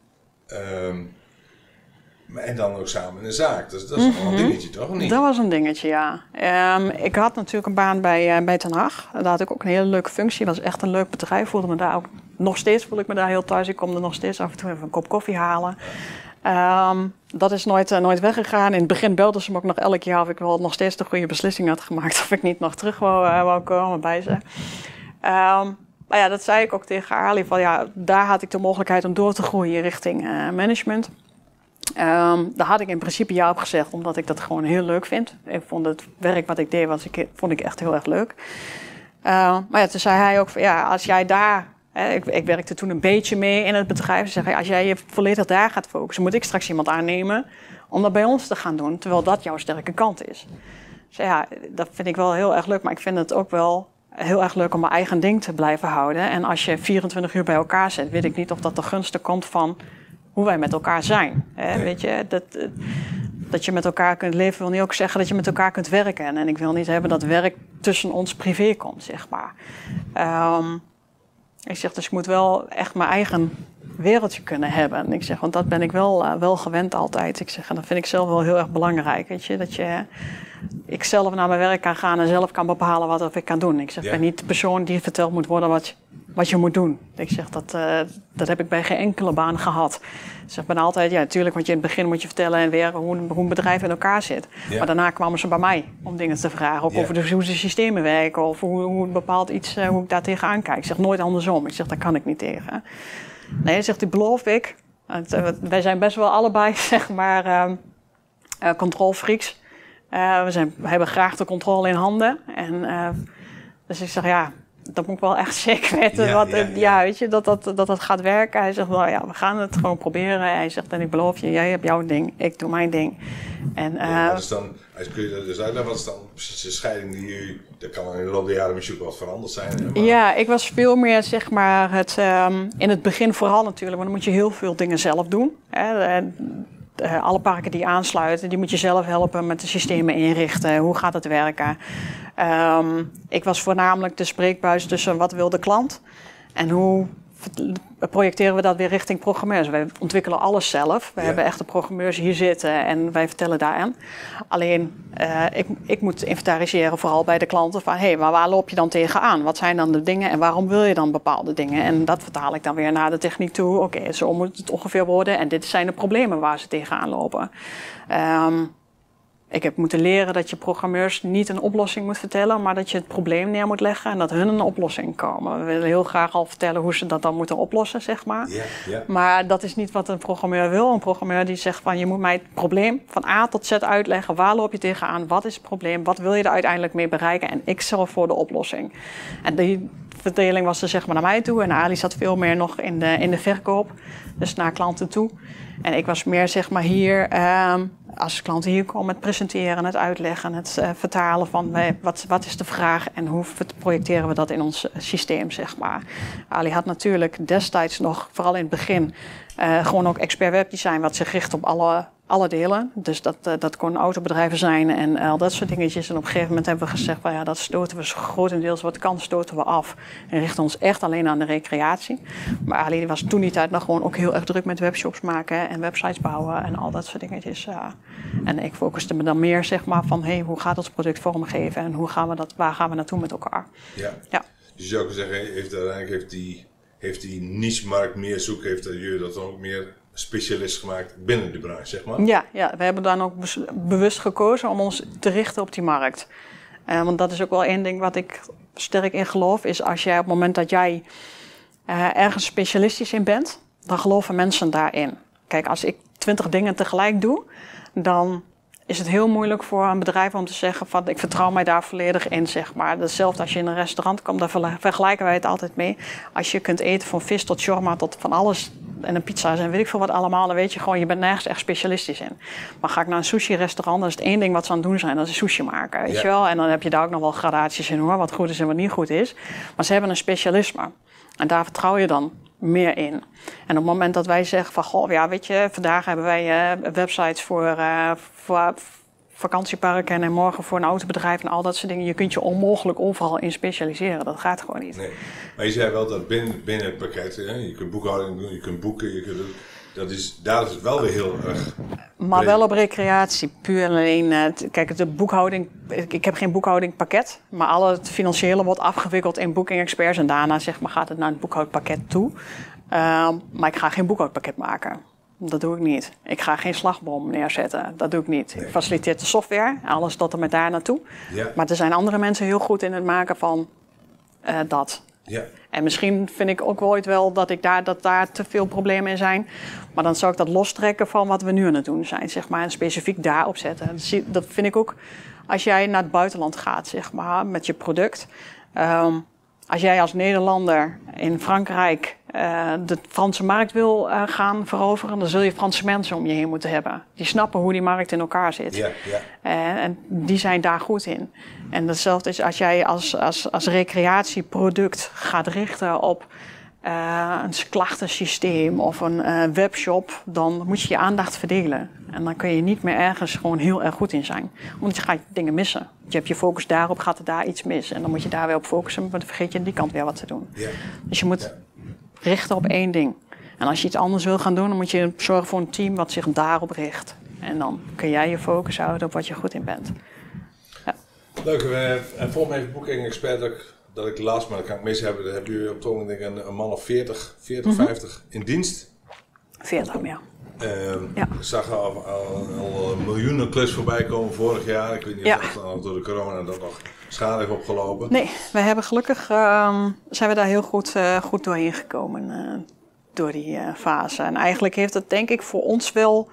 En dan ook samen in een zaak. Dus dat is wel een dingetje, toch? Of niet? Dat was een dingetje, ja. Ik had natuurlijk een baan bij Ten Hag. Daar had ik ook een hele leuke functie. Dat was echt een leuk bedrijf. Nog steeds voelde ik me daar heel thuis. Ik kom er nog steeds af en toe even een kop koffie halen. Dat is nooit weggegaan. In het begin belden ze me ook nog elk jaar of ik wel nog steeds de goede beslissing had gemaakt. Of ik niet nog terug wou komen bij ze. Maar dat zei ik ook tegen Ali. Daar had ik de mogelijkheid om door te groeien richting management. Daar had ik in principe ja op gezegd, omdat ik dat gewoon heel leuk vind. Ik vond het werk wat ik deed, vond ik echt heel erg leuk. Maar toen zei hij ook, als jij daar... Ik werkte toen een beetje mee in het bedrijf. Ze zei, als jij je volledig daar gaat focussen, moet ik straks iemand aannemen om dat bij ons te gaan doen, terwijl dat jouw sterke kant is. Dus dat vind ik wel heel erg leuk, maar ik vind het ook wel heel erg leuk om mijn eigen ding te blijven houden. En als je 24 uur bij elkaar zit, weet ik niet of dat de gunste komt van hoe wij met elkaar zijn. Weet je, dat je met elkaar kunt leven wil niet ook zeggen dat je met elkaar kunt werken. En ik wil niet hebben dat werk tussen ons privé komt, zeg maar. Ik zeg, dus ik moet wel echt mijn eigen wereldje kunnen hebben. En ik zeg, want dat ben ik wel gewend altijd. Ik zeg, en dat vind ik zelf wel heel erg belangrijk. Weet je, dat ik zelf naar mijn werk kan gaan en zelf kan bepalen wat ik kan doen. Ik zeg, ik ben niet de persoon die verteld moet worden wat je moet doen. Ik zeg, dat heb ik bij geen enkele baan gehad. Ik zeg, ben altijd, natuurlijk, want in het begin moet je vertellen en weer hoe een bedrijf in elkaar zit. Ja. Maar daarna kwamen ze bij mij om dingen te vragen. Ook over hoe de systemen werken of hoe een bepaald iets, hoe ik daar tegenaan kijk. Ik zeg, nooit andersom. Ik zeg, daar kan ik niet tegen. Nee, zegt, die beloof ik. Wij zijn best wel allebei, zeg maar, controlfreaks. We hebben graag de controle in handen. En, dus ik zeg, dat moet ik wel echt zeker weten. Weet je, dat gaat werken. Hij zegt, we gaan het gewoon proberen. Hij zegt, en ik beloof je, jij hebt jouw ding, ik doe mijn ding. En, wat is dan, kun je dat dus uitleggen, wat is dan precies de scheiding die u... Dat kan in de loop der jaren misschien wat veranderd zijn. Hè, maar... Ja, ik was veel meer, zeg maar, in het begin vooral natuurlijk. Want dan moet je heel veel dingen zelf doen. Hè. Alle parken die aansluiten, die moet je zelf helpen met de systemen inrichten. Hoe gaat het werken? Ik was voornamelijk de spreekbuis tussen wat wil de klant en hoe projecteren we dat weer richting programmeurs. Wij ontwikkelen alles zelf. We hebben echte programmeurs hier zitten en wij vertellen daaraan. Alleen, ik moet inventariseren vooral bij de klanten van maar waar loop je dan tegenaan? Wat zijn dan de dingen en waarom wil je dan bepaalde dingen? En dat vertaal ik dan weer naar de techniek toe. Oké, zo moet het ongeveer worden en dit zijn de problemen waar ze tegenaan lopen. Ik heb moeten leren dat je programmeurs niet een oplossing moet vertellen, maar dat je het probleem neer moet leggen en dat hun een oplossing komen. We willen heel graag al vertellen hoe ze dat dan moeten oplossen, zeg maar. Maar dat is niet wat een programmeur wil. Een programmeur die zegt van, je moet mij het probleem van A tot Z uitleggen. Waar loop je tegenaan? Wat is het probleem? Wat wil je er uiteindelijk mee bereiken? En ik zorg voor de oplossing. En verdeling was er zeg maar naar mij toe. En Ali zat veel meer nog in de verkoop. Dus naar klanten toe. En ik was meer zeg maar hier, als klanten hier komen, het presenteren, het uitleggen, het vertalen van wat is de vraag en hoe projecteren we dat in ons systeem, zeg maar. Ali had natuurlijk destijds nog, vooral in het begin, gewoon ook expert webdesign wat zich richt op alle delen. Dus dat kon autobedrijven zijn en al dat soort dingetjes. En op een gegeven moment hebben we gezegd, well ja, dat stoten we grotendeels wat kan, stoten we af. En richten ons echt alleen aan de recreatie. Maar Ali was toen die tijd nog gewoon ook heel erg druk met webshops maken en websites bouwen en al dat soort dingetjes. En ik focuste me dan meer zeg maar van, hey, hoe gaat ons product vormgeven en waar gaan we naartoe met elkaar? Ja. Dus je zou kunnen zeggen, heeft die niche-markt meer zoek, heeft jullie dat dan ook meer specialist gemaakt binnen de branche, zeg maar? Ja, we hebben dan ook bewust gekozen om ons te richten op die markt. Want dat is ook wel één ding wat ik sterk in geloof, is als jij op het moment dat jij ergens specialistisch in bent, dan geloven mensen daarin. Kijk, als ik 20 dingen tegelijk doe, dan is het heel moeilijk voor een bedrijf om te zeggen van ik vertrouw mij daar volledig in, zeg maar. Hetzelfde als je in een restaurant komt, daar vergelijken wij het altijd mee. Als je kunt eten van vis tot shawarma tot van alles en een pizza en weet ik veel wat allemaal, dan weet je gewoon, je bent nergens echt specialistisch in. Maar ga ik naar een sushi-restaurant, dan is het één ding wat ze aan het doen zijn, dat is sushi maken, weet je wel. En dan heb je daar ook nog wel gradaties in hoor, wat goed is en wat niet goed is. Maar ze hebben een specialisme. En daar vertrouw je dan meer in. En op het moment dat wij zeggen van, goh, ja, weet je, vandaag hebben wij websites voor vakantieparken en morgen voor een autobedrijf en al dat soort dingen. Je kunt je onmogelijk overal in specialiseren. Dat gaat gewoon niet. Nee. Maar je zei wel dat binnen het pakket, hè, je kunt boekhouding doen, je kunt boeken, daar is het wel weer heel erg. Maar wel op recreatie, puur alleen. Kijk, de boekhouding, ik heb geen boekhoudingpakket, maar al het financiële wordt afgewikkeld in Booking Experts en daarna zeg maar, gaat het naar het boekhoudpakket toe. Maar ik ga geen boekhoudpakket maken. Dat doe ik niet. Ik ga geen slagboom neerzetten. Dat doe ik niet. Nee. Ik faciliteer de software, alles tot en met daar naartoe. Ja. Maar er zijn andere mensen heel goed in het maken van dat. Ja. En misschien vind ik ook ooit wel dat daar te veel problemen in zijn. Maar dan zou ik dat lostrekken van wat we nu aan het doen zijn, zeg maar, en specifiek daarop zetten. Dat vind ik ook als jij naar het buitenland gaat, zeg maar, met je product. Als jij als Nederlander in Frankrijk de Franse markt wil gaan veroveren, dan zul je Franse mensen om je heen moeten hebben. Die snappen hoe die markt in elkaar zit. Ja, ja. En die zijn daar goed in. En hetzelfde is als jij als recreatieproduct gaat richten op een klachtensysteem of een webshop, dan moet je je aandacht verdelen. En dan kun je niet meer ergens gewoon heel erg goed in zijn. Want je gaat dingen missen. Je hebt je focus daarop, gaat er daar iets mis. En dan moet je daar weer op focussen, maar dan vergeet je aan die kant weer wat te doen. Ja. Dus je moet richten op één ding. En als je iets anders wil gaan doen, dan moet je zorgen voor een team wat zich daarop richt. En dan kun jij je focus houden op wat je goed in bent. Ja. Leuk. En volgens mij heeft Booking Expert dat ik laatst, maar dat kan ik mis hebben. Dan hebben jullie op het ogenblik een man of 40, 50 in dienst. 40, ja. Ik zag al miljoenen klus voorbij komen vorig jaar. Ik weet niet of dat dan door de corona dat nog schade heeft opgelopen. Nee, we hebben gelukkig zijn we daar heel goed doorheen gekomen door die fase. En eigenlijk heeft het denk ik voor ons wel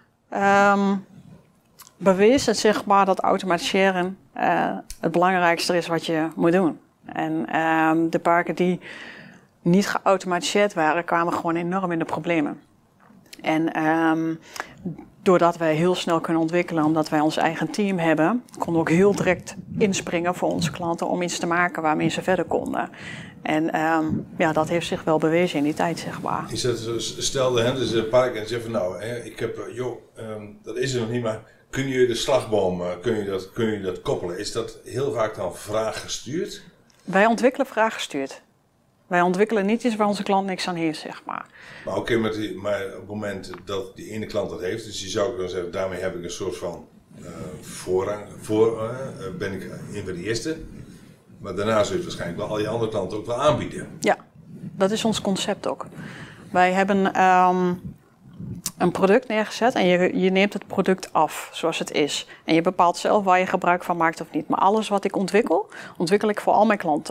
bewezen, zeg maar, dat automatiseren het belangrijkste is wat je moet doen. En de parken die niet geautomatiseerd waren, kwamen gewoon enorm in de problemen. En doordat wij heel snel kunnen ontwikkelen, omdat wij ons eigen team hebben, konden we ook heel direct inspringen voor onze klanten om iets te maken waarmee ze verder konden. En dat heeft zich wel bewezen in die tijd, zeg maar. Stelde dus een park en zei van nou, ik heb, dat is er nog niet, maar kun je de slagboom, kun je dat koppelen? Is dat heel vaak dan vraaggestuurd? Wij ontwikkelen vraaggestuurd. Wij ontwikkelen niet iets waar onze klant niks aan heeft, zeg maar. Maar oké, maar op het moment dat die ene klant dat heeft, dus je zou kunnen zeggen, daarmee heb ik een soort van voorrang, ben ik een van de eerste. Maar daarna zul je waarschijnlijk wel al je andere klanten ook wel aanbieden. Ja, dat is ons concept ook. Wij hebben een product neergezet en je neemt het product af zoals het is. En je bepaalt zelf waar je gebruik van maakt of niet. Maar alles wat ik ontwikkel ik voor al mijn klanten.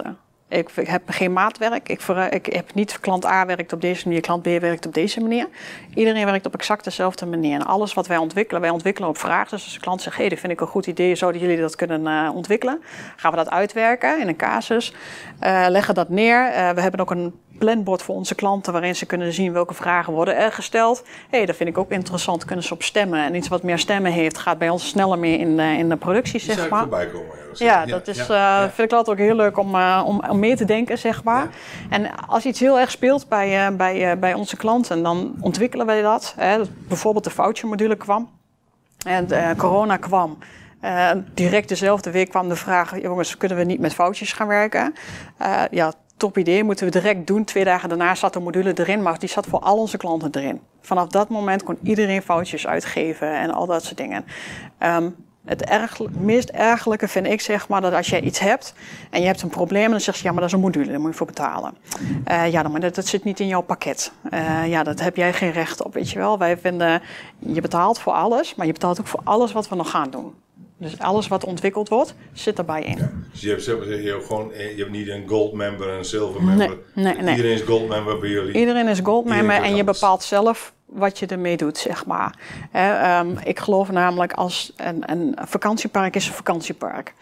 Ik heb geen maatwerk. Ik heb niet klant A werkt op deze manier, klant B werkt op deze manier. Iedereen werkt op exact dezelfde manier. En alles wat wij ontwikkelen op vraag. Dus als de klant zegt, dat vind ik een goed idee, zouden jullie dat kunnen ontwikkelen? Gaan we dat uitwerken in een casus. Leggen dat neer. We hebben ook een planbord voor onze klanten waarin ze kunnen zien welke vragen worden er gesteld. Dat vind ik ook interessant. Kunnen ze op stemmen. En iets wat meer stemmen heeft, gaat bij ons sneller meer in de productie, zeg maar. Voorbij komen. Ja, dat is, vind ik altijd ook heel leuk om mee te denken, zeg maar. Ja. En als iets heel erg speelt bij onze klanten, dan ontwikkelen wij dat. Bijvoorbeeld de vouchermodule kwam. En corona kwam. Direct dezelfde week kwam de vraag, jongens, kunnen we niet met vouchers gaan werken? Top idee, moeten we direct doen. 2 dagen daarna zat de module erin, maar die zat voor al onze klanten erin. Vanaf dat moment kon iedereen vouchers uitgeven en al dat soort dingen. Het meest ergelijke vind ik, zeg maar, dat als jij iets hebt en je hebt een probleem, dan zeg je, ja, maar dat is een module, daar moet je voor betalen. Maar dat zit niet in jouw pakket. Dat heb jij geen recht op, weet je wel. Wij vinden, je betaalt voor alles, maar je betaalt ook voor alles wat we nog gaan doen. Dus alles wat ontwikkeld wordt, zit erbij in. Ja. Dus je hebt niet een gold member en een silver member. Nee. Iedereen is gold member bij jullie. Iedereen is gold member en je bepaalt zelf wat je ermee doet, zeg maar. Ik geloof namelijk als een vakantiepark is een vakantiepark.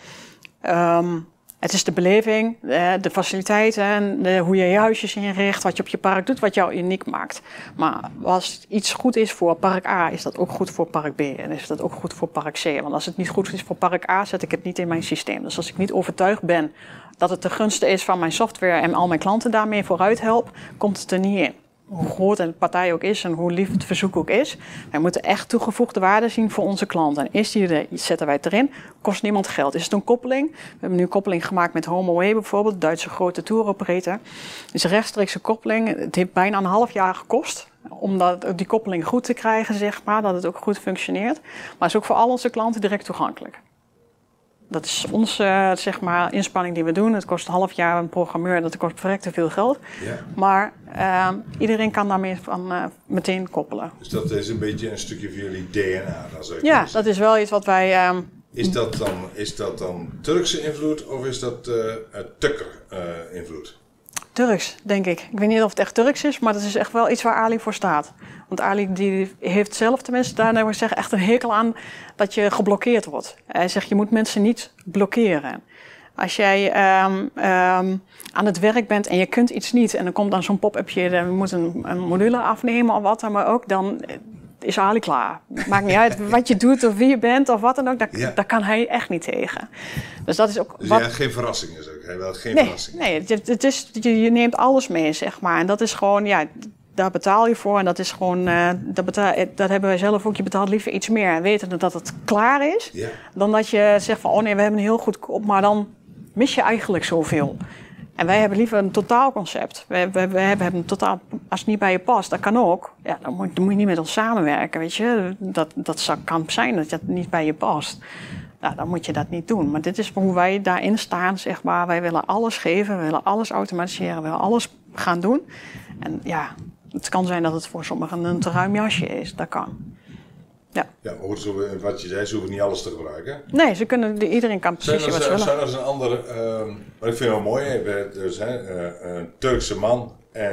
Het is de beleving, de faciliteiten, hoe je je huisjes inricht, wat je op je park doet, wat jou uniek maakt. Maar als iets goed is voor park A, is dat ook goed voor park B en is dat ook goed voor park C. Want als het niet goed is voor park A, zet ik het niet in mijn systeem. Dus als ik niet overtuigd ben dat het ten gunste is van mijn software en al mijn klanten daarmee vooruit help, komt het er niet in. Hoe groot een partij ook is en hoe lief het verzoek ook is. Wij moeten echt toegevoegde waarde zien voor onze klanten. En is die er, zetten wij het erin, kost niemand geld. Is het een koppeling? We hebben nu een koppeling gemaakt met HomeAway bijvoorbeeld, de Duitse grote touroperator. Het is een rechtstreekse koppeling. Het heeft bijna een half jaar gekost om die koppeling goed te krijgen, zeg maar. Dat het ook goed functioneert. Maar het is ook voor al onze klanten direct toegankelijk. Dat is onze zeg maar, inspanning die we doen. Het kost een half jaar een programmeur, dat kost verrekte veel geld. Ja. Maar iedereen kan daarmee meteen koppelen. Dus dat is een beetje een stukje van jullie DNA? Dat is wel iets wat wij... Is dat dan Turkse invloed of is dat Tukker invloed? Turks, denk ik. Ik weet niet of het echt Turks is, maar dat is echt wel iets waar Ali voor staat. Want Ali die heeft zelf tenminste daar zeggen echt een hekel aan dat je geblokkeerd wordt. Hij zegt je moet mensen niet blokkeren. Als jij aan het werk bent en je kunt iets niet en dan komt dan zo'n pop-upje, we moeten een module afnemen of wat dan maar ook, dan is Ali klaar. Maakt niet uit wat je doet of wie je bent of wat dan ook, daar kan hij echt niet tegen. Dus dat is ook. Dus wat... geen verrassing is ook. Hij wil geen verrassing. Nee, het is, je neemt alles mee, zeg maar. En dat is gewoon, daar betaal je voor. En dat is gewoon, dat hebben wij zelf ook. Je betaalt liever iets meer en weten dat het klaar is. Ja. Dan dat je zegt van, we hebben een heel goed kop, maar dan mis je eigenlijk zoveel. En wij hebben liever een totaalconcept. We hebben een totaal, als het niet bij je past, dat kan ook. Ja, dan moet je niet met ons samenwerken, weet je. Dat kan zijn dat het niet bij je past. Nou, dan moet je dat niet doen. Maar dit is hoe wij daarin staan, zeg maar. Wij willen alles geven, we willen alles automatiseren, we willen alles gaan doen. En het kan zijn dat het voor sommigen een te ruim jasje is. Dat kan. Ja, wat je zei, ze hoeven niet alles te gebruiken. Nee, iedereen kan precies wat ze willen. Zijn er een andere, wat ik vind wel mooi, dus, een Turkse man en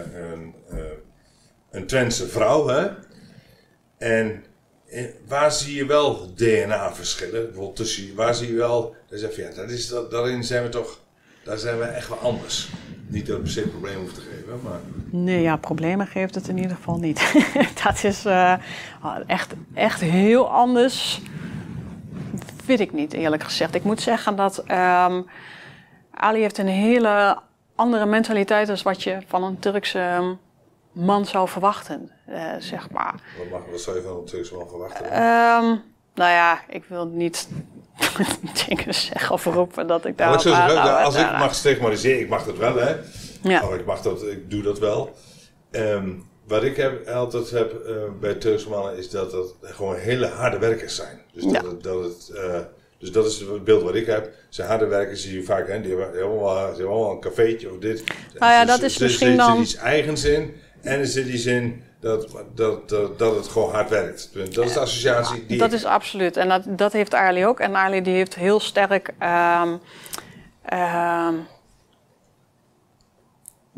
een Twentse vrouw. Hè? En waar zie je wel DNA-verschillen? Bijvoorbeeld tussen, waar zie je wel, daarin zijn we toch, daar zijn we echt wel anders. Niet dat het per se problemen hoeft te geven, maar... Nee, problemen geeft het in ieder geval niet. Dat is echt heel anders. Vind ik niet, eerlijk gezegd. Ik moet zeggen dat Ali heeft een hele andere mentaliteit dan wat je van een Turkse man zou verwachten, zeg maar. Wat zou je van een Turkse man verwachten? Ik wil niet dingen zeggen of roepen dat ik daar... Als ik mag stigmatiseren, ik mag dat wel, hè? Ja. Ik doe dat wel. Wat ik altijd heb bij Turkse mannen is dat het gewoon hele harde werkers zijn. Dus, dus dat is het beeld wat ik heb. Ze harde werkers zie je vaak, hè? Die hebben allemaal een cafeetje of dit. Dat is misschien dan... Er zit iets eigens in en er zit iets in dat het gewoon hard werkt. Dat is de associatie die... Dat is absoluut. En dat heeft Ali ook. En Ali die heeft heel sterk...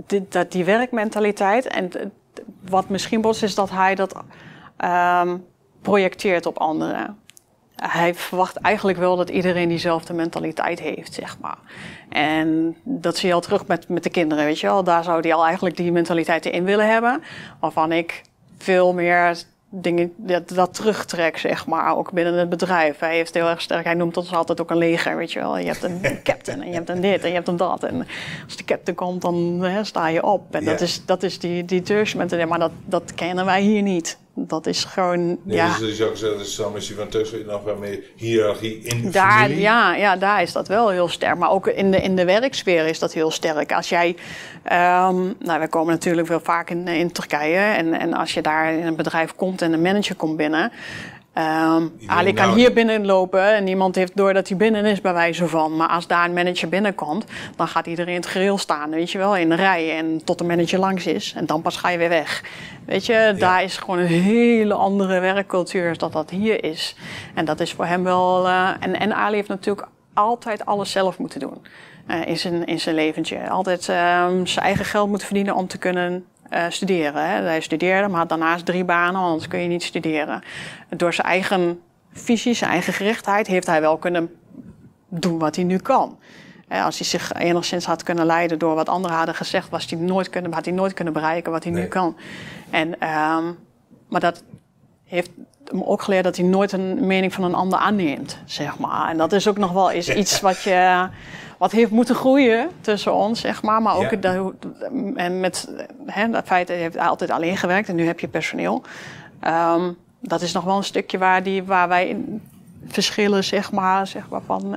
die werkmentaliteit. En wat misschien botst is dat hij dat projecteert op anderen. Hij verwacht eigenlijk wel dat iedereen diezelfde mentaliteit heeft, zeg maar. En dat zie je al terug met de kinderen, weet je wel. Daar zou hij al eigenlijk die mentaliteit in willen hebben. Waarvan ik veel meer dingen dat terugtrek, zeg maar. Ook binnen het bedrijf. Hij heeft heel erg sterk, hij noemt ons altijd ook een leger, weet je wel. Je hebt een captain en je hebt een dit en je hebt een dat. En als de captain komt, dan sta je op. En dat is die Turkse mentaliteit. Maar dat kennen wij hier niet. Dat is gewoon, nee, dus je zou zeggen, dat is zo'n missie van tussen nog wel meer hiërarchie in de familie? Ja, daar is dat wel heel sterk. Maar ook in de werksfeer is dat heel sterk. Als jij, we komen natuurlijk wel vaak in Turkije. En als je daar in een bedrijf komt en een manager komt binnen. Ali kan hier binnenlopen en niemand heeft door dat hij binnen is, bij wijze van. Maar als daar een manager binnenkomt, dan gaat iedereen in het gereel staan, weet je wel, in de rij. En tot de manager langs is. En dan pas ga je weer weg. Weet je, daar is gewoon een hele andere werkcultuur dan dat hier is. En dat is voor hem wel... En Ali heeft natuurlijk altijd alles zelf moeten doen in zijn leventje. Altijd zijn eigen geld moeten verdienen om te kunnen studeren. Hè. Hij studeerde, maar had daarnaast 3 banen, anders kun je niet studeren. Door zijn eigen visie, zijn eigen gerichtheid, heeft hij wel kunnen doen wat hij nu kan. Als hij zich enigszins had kunnen leiden door wat anderen hadden gezegd, had hij nooit kunnen bereiken wat hij nu kan. Maar dat heeft hem ook geleerd dat hij nooit een mening van een ander aanneemt, zeg maar. En dat is ook nog wel iets wat heeft moeten groeien tussen ons, zeg maar. Maar ook met het feit dat hij heeft altijd alleen gewerkt en nu heb je personeel. Dat is nog wel een stukje waar wij in verschillen, zeg maar van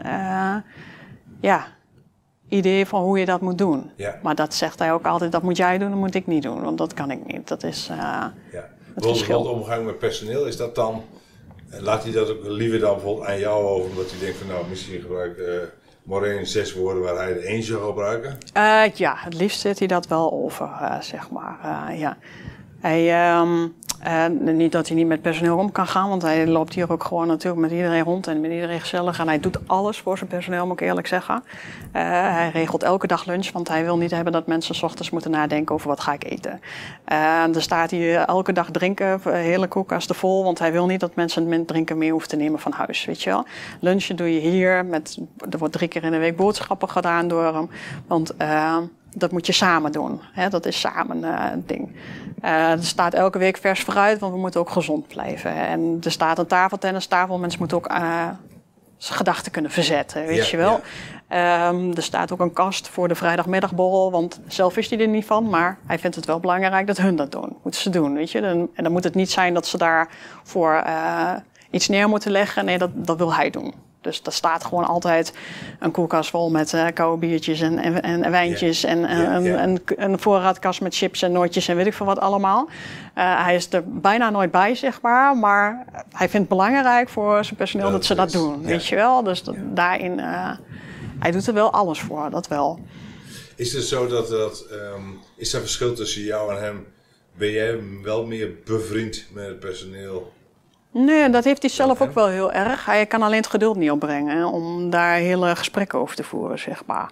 idee van hoe je dat moet doen. Ja. Maar dat zegt hij ook altijd, dat moet jij doen, dat moet ik niet doen, want dat kan ik niet. Dat is het verschil. De omgang met personeel, is dat dan, laat hij dat ook liever dan bijvoorbeeld aan jou over, omdat hij denkt van misschien gebruikt Maureen 6 woorden waar hij de 1 zou gebruiken? Het liefst zet hij dat wel over, zeg maar. Niet dat hij niet met personeel om kan gaan, want hij loopt hier ook gewoon natuurlijk met iedereen rond en met iedereen gezellig. En hij doet alles voor zijn personeel, moet ik eerlijk zeggen. Hij regelt elke dag lunch, want hij wil niet hebben dat mensen 's ochtends moeten nadenken over wat ga ik eten. Er staat hier elke dag drinken, hele koelkasten vol, want hij wil niet dat mensen het drinken mee hoeven te nemen van huis, weet je wel. Lunchen doe je hier, er wordt 3 keer in de week boodschappen gedaan door hem, want dat moet je samen doen. Dat is samen een ding. Er staat elke week vers fruit, want we moeten ook gezond blijven. En er staat een tafeltennistafel. Mensen moeten ook gedachten kunnen verzetten, weet je wel. Ja. Er staat ook een kast voor de vrijdagmiddagborrel. Want zelf is hij er niet van, maar hij vindt het wel belangrijk dat hun dat doen. Moeten ze doen, weet je. En dan moet het niet zijn dat ze daarvoor iets neer moeten leggen. Nee, dat wil hij doen. Dus er staat gewoon altijd een koelkast vol met koude biertjes en wijntjes. En een voorraadkast met chips en nootjes en weet ik veel wat allemaal. Hij is er bijna nooit bij, zeg maar hij vindt het belangrijk voor zijn personeel dat ze dat doen. Ja. Weet je wel? Dus daarin, hij doet er wel alles voor, dat wel. Is het zo is er verschil tussen jou en hem? Ben jij wel meer bevriend met het personeel? Nee, dat heeft hij zelf ook wel heel erg. Hij kan alleen het geduld niet opbrengen om daar hele gesprekken over te voeren, zeg maar.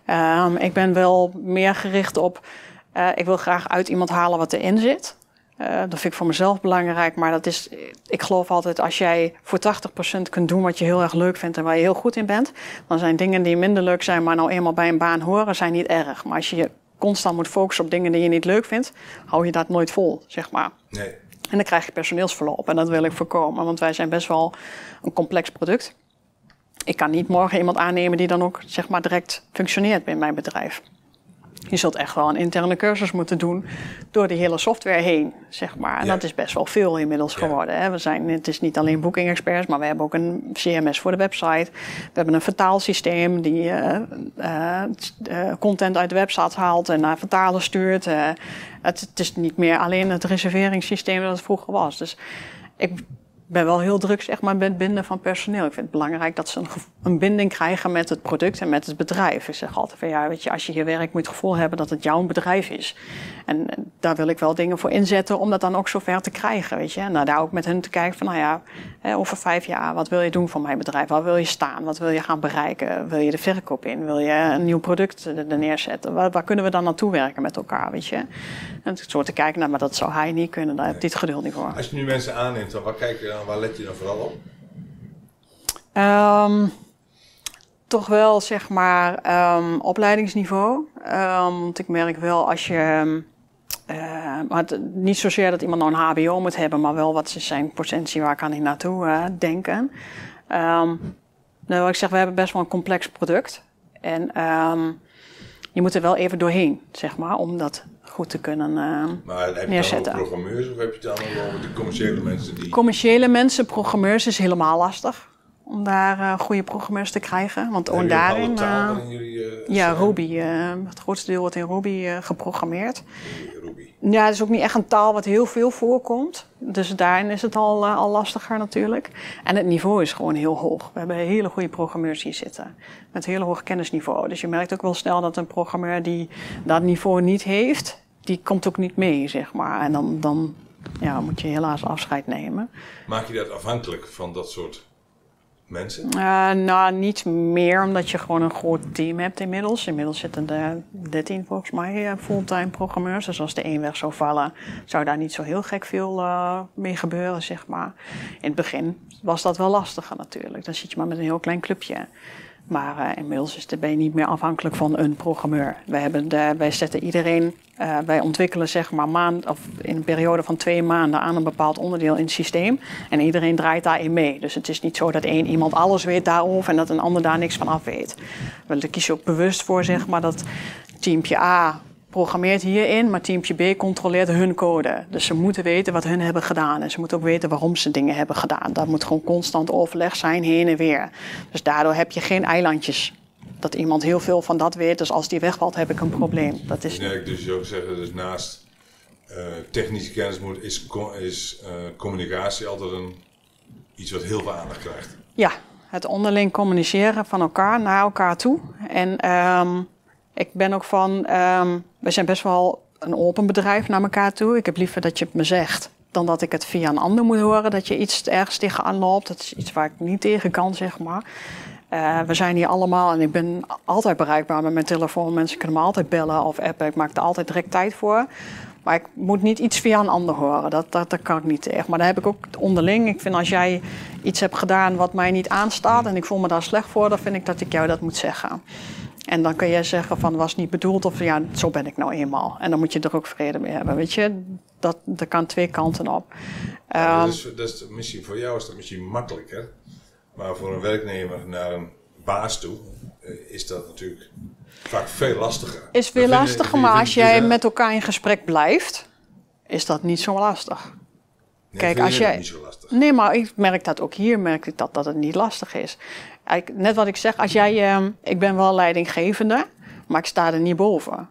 Ik ben wel meer gericht op, ik wil graag uit iemand halen wat erin zit. Dat vind ik voor mezelf belangrijk, maar ik geloof altijd, als jij voor 80% kunt doen wat je heel erg leuk vindt en waar je heel goed in bent, dan zijn dingen die minder leuk zijn, maar nou eenmaal bij een baan horen, zijn niet erg. Maar als je je constant moet focussen op dingen die je niet leuk vindt, hou je dat nooit vol, zeg maar. Nee. En dan krijg je personeelsverloop en dat wil ik voorkomen, want wij zijn best wel een complex product. Ik kan niet morgen iemand aannemen die dan ook zeg maar direct functioneert bij mijn bedrijf. Je zult echt wel een interne cursus moeten doen door die hele software heen, zeg maar. En dat is best wel veel inmiddels geworden. Hè. Het is niet alleen Booking Experts, maar we hebben ook een CMS voor de website. We hebben een vertaalsysteem die content uit de website haalt en naar vertalen stuurt. Het is niet meer alleen het reserveringssysteem dat het vroeger was. Dus ben wel heel druk zeg maar, met het binden van personeel. Ik vind het belangrijk dat ze een binding krijgen met het product en met het bedrijf. Ik zeg altijd van ja, weet je, als je hier werkt moet je het gevoel hebben dat het jouw bedrijf is. En daar wil ik wel dingen voor inzetten om dat dan ook zover te krijgen, weet je. En daar ook met hun te kijken van nou ja, over 5 jaar, wat wil je doen voor mijn bedrijf? Waar wil je staan? Wat wil je gaan bereiken? Wil je de verkoop in? Wil je een nieuw product er neerzetten? Waar kunnen we dan naartoe werken met elkaar, weet je? En zo te kijken, nou, maar dat zou hij niet kunnen, daar heb je het geduld niet voor. Als je nu mensen aanneemt, dan waar let je dan vooral op? Toch wel, zeg maar, opleidingsniveau. Want ik merk wel als je... maar niet zozeer dat iemand nou een hbo moet hebben, maar wel wat is zijn potentie, waar kan hij naartoe denken. Nou, ik zeg, we hebben best wel een complex product. En je moet er wel even doorheen, zeg maar, om dat goed te kunnen maar heb je neerzetten. dan ook programmeurs of heb je het dan over de commerciële mensen die... Commerciële mensen, programmeurs is helemaal lastig om daar goede programmeurs te krijgen. Want ook daarin... taal waarin jullie, ja, Ruby. Het grootste deel wordt in Ruby geprogrammeerd. Ruby. Ja, het is ook niet echt een taal wat heel veel voorkomt. Dus daarin is het al lastiger natuurlijk. En het niveau is gewoon heel hoog. We hebben hele goede programmeurs hier zitten. Met heel hoog kennisniveau. Dus je merkt ook wel snel dat een programmeur die dat niveau niet heeft, die komt ook niet mee, zeg maar. En dan ja, moet je helaas afscheid nemen. Maak je dat afhankelijk van dat soort mensen? Nou, niet meer, omdat je gewoon een groot team hebt inmiddels. Inmiddels zitten er 13 volgens mij fulltime programmeurs. Dus als de één weg zou vallen, zou daar niet zo heel gek veel mee gebeuren, zeg maar. In het begin was dat wel lastiger natuurlijk. Dan zit je maar met een heel klein clubje. Maar inmiddels ben je niet meer afhankelijk van een programmeur. Wij zetten iedereen, wij ontwikkelen zeg maar in een periode van 2 maanden aan een bepaald onderdeel in het systeem. En iedereen draait daarin mee. Dus het is niet zo dat één iemand alles weet daarover en dat een ander daar niks van af weet. Daar kies je ook bewust voor zeg maar dat teampje A programmeert hierin, maar teampje B controleert hun code. Dus ze moeten weten wat hun hebben gedaan. En ze moeten ook weten waarom ze dingen hebben gedaan. Dat moet gewoon constant overleg zijn, heen en weer. Dus daardoor heb je geen eilandjes. Dat iemand heel veel van dat weet. Dus als die wegvalt, heb ik een probleem. Dat is... Nee, dus je zou zeggen, dus naast technische kennis is communicatie altijd iets wat heel veel aandacht krijgt. Ja, het onderling communiceren van elkaar naar elkaar toe. En ik ben ook van, we zijn best wel een open bedrijf naar elkaar toe. Ik heb liever dat je het me zegt dan dat ik het via een ander moet horen. Dat je iets ergens tegenaan loopt. Dat is iets waar ik niet tegen kan, zeg maar. We zijn hier allemaal en ik ben altijd bereikbaar met mijn telefoon. Mensen kunnen me altijd bellen of appen. Ik maak er altijd direct tijd voor. Maar ik moet niet iets via een ander horen. Dat kan ik niet tegen. Maar dan heb ik ook onderling. Ik vind als jij iets hebt gedaan wat mij niet aanstaat en ik voel me daar slecht voor, dan vind ik dat ik jou dat moet zeggen. En dan kun je zeggen van was niet bedoeld of ja, zo ben ik nou eenmaal. En dan moet je er ook vrede mee hebben, weet je. Dat kan 2 kanten op. Misschien voor jou is dat misschien makkelijker. Maar voor een werknemer naar een baas toe is dat natuurlijk vaak veel lastiger. Is veel lastiger, maar als jij met elkaar in gesprek blijft, is dat niet zo lastig. Nee, kijk, als jij... niet zo lastig. Nee, maar ik merk dat ook hier, merk ik dat het niet lastig is. Net wat ik zeg, als jij, ik ben wel leidinggevende, maar ik sta er niet boven.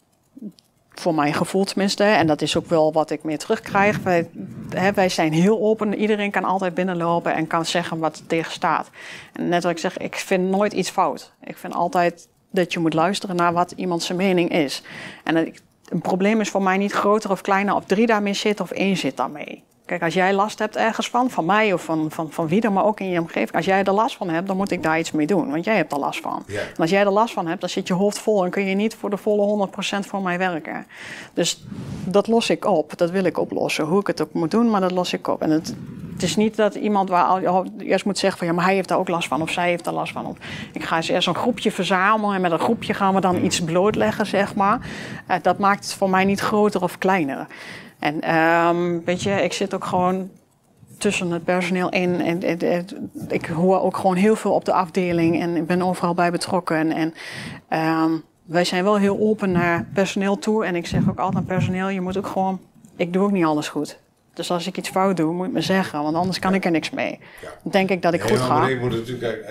Voor mijn gevoel tenminste, en dat is ook wel wat ik meer terugkrijg. Wij zijn heel open, iedereen kan altijd binnenlopen en kan zeggen wat er tegen staat. En net wat ik zeg, ik vind nooit iets fout. Ik vind altijd dat je moet luisteren naar wat iemand zijn mening is. En een probleem is voor mij niet groter of kleiner of 3 daarmee zitten of 1 zit daarmee. Kijk, als jij last hebt ergens van mij of van wie dan, maar ook in je omgeving. Als jij er last van hebt, dan moet ik daar iets mee doen. Want jij hebt er last van. Ja. En als jij er last van hebt, dan zit je hoofd vol en kun je niet voor de volle 100% voor mij werken. Dus dat los ik op. Dat wil ik oplossen. Hoe ik het ook moet doen, maar dat los ik op. En het is niet dat iemand eerst moet zeggen van ja, maar hij heeft daar ook last van of zij heeft daar last van. Of ik ga eens eerst een groepje verzamelen en met een groepje gaan we dan iets blootleggen, zeg maar. Dat maakt het voor mij niet groter of kleiner. En weet je, ik zit ook gewoon tussen het personeel in. En ik hoor ook gewoon heel veel op de afdeling. En ik ben overal bij betrokken. En wij zijn wel heel open naar personeel toe. En ik zeg ook altijd aan personeel, je moet ook gewoon... Ik doe ook niet alles goed. Dus als ik iets fout doe, moet je het me zeggen. Want anders kan ik er niks mee. Ja. Dan denk ik dat ik goed ga. Maar ik moet natuurlijk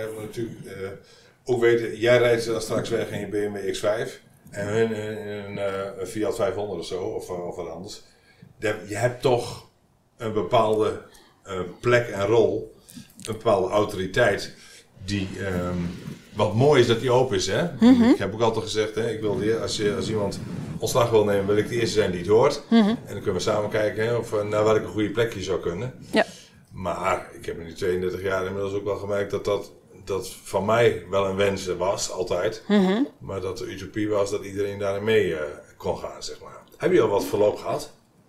ook weten, jij rijdt dan straks weg in je BMW X5. En hun in een Fiat 500 of zo, of wat anders. Je hebt toch een bepaalde plek en rol, een bepaalde autoriteit, die, wat mooi is dat die open is. Hè? Ik heb ook altijd gezegd, hè, ik wil als iemand ontslag wil nemen, wil ik de eerste zijn die het hoort. En dan kunnen we samen kijken hè, of naar welke goede plek je zou kunnen. Ja. Maar ik heb in die 32 jaar inmiddels ook wel gemerkt dat van mij wel een wens was, altijd. Maar dat de utopie was dat iedereen daarin mee kon gaan, zeg maar. Heb je al wat verloop gehad?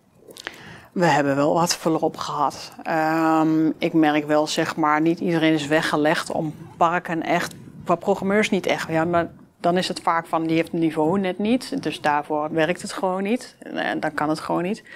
We hebben wel wat verloop gehad. Ik merk wel, zeg maar, niet iedereen is weggelegd om parken echt, qua programmeurs niet echt. Ja, maar dan is het vaak van, die heeft een niveau net niet. Dus daarvoor werkt het gewoon niet. Dan kan het gewoon niet.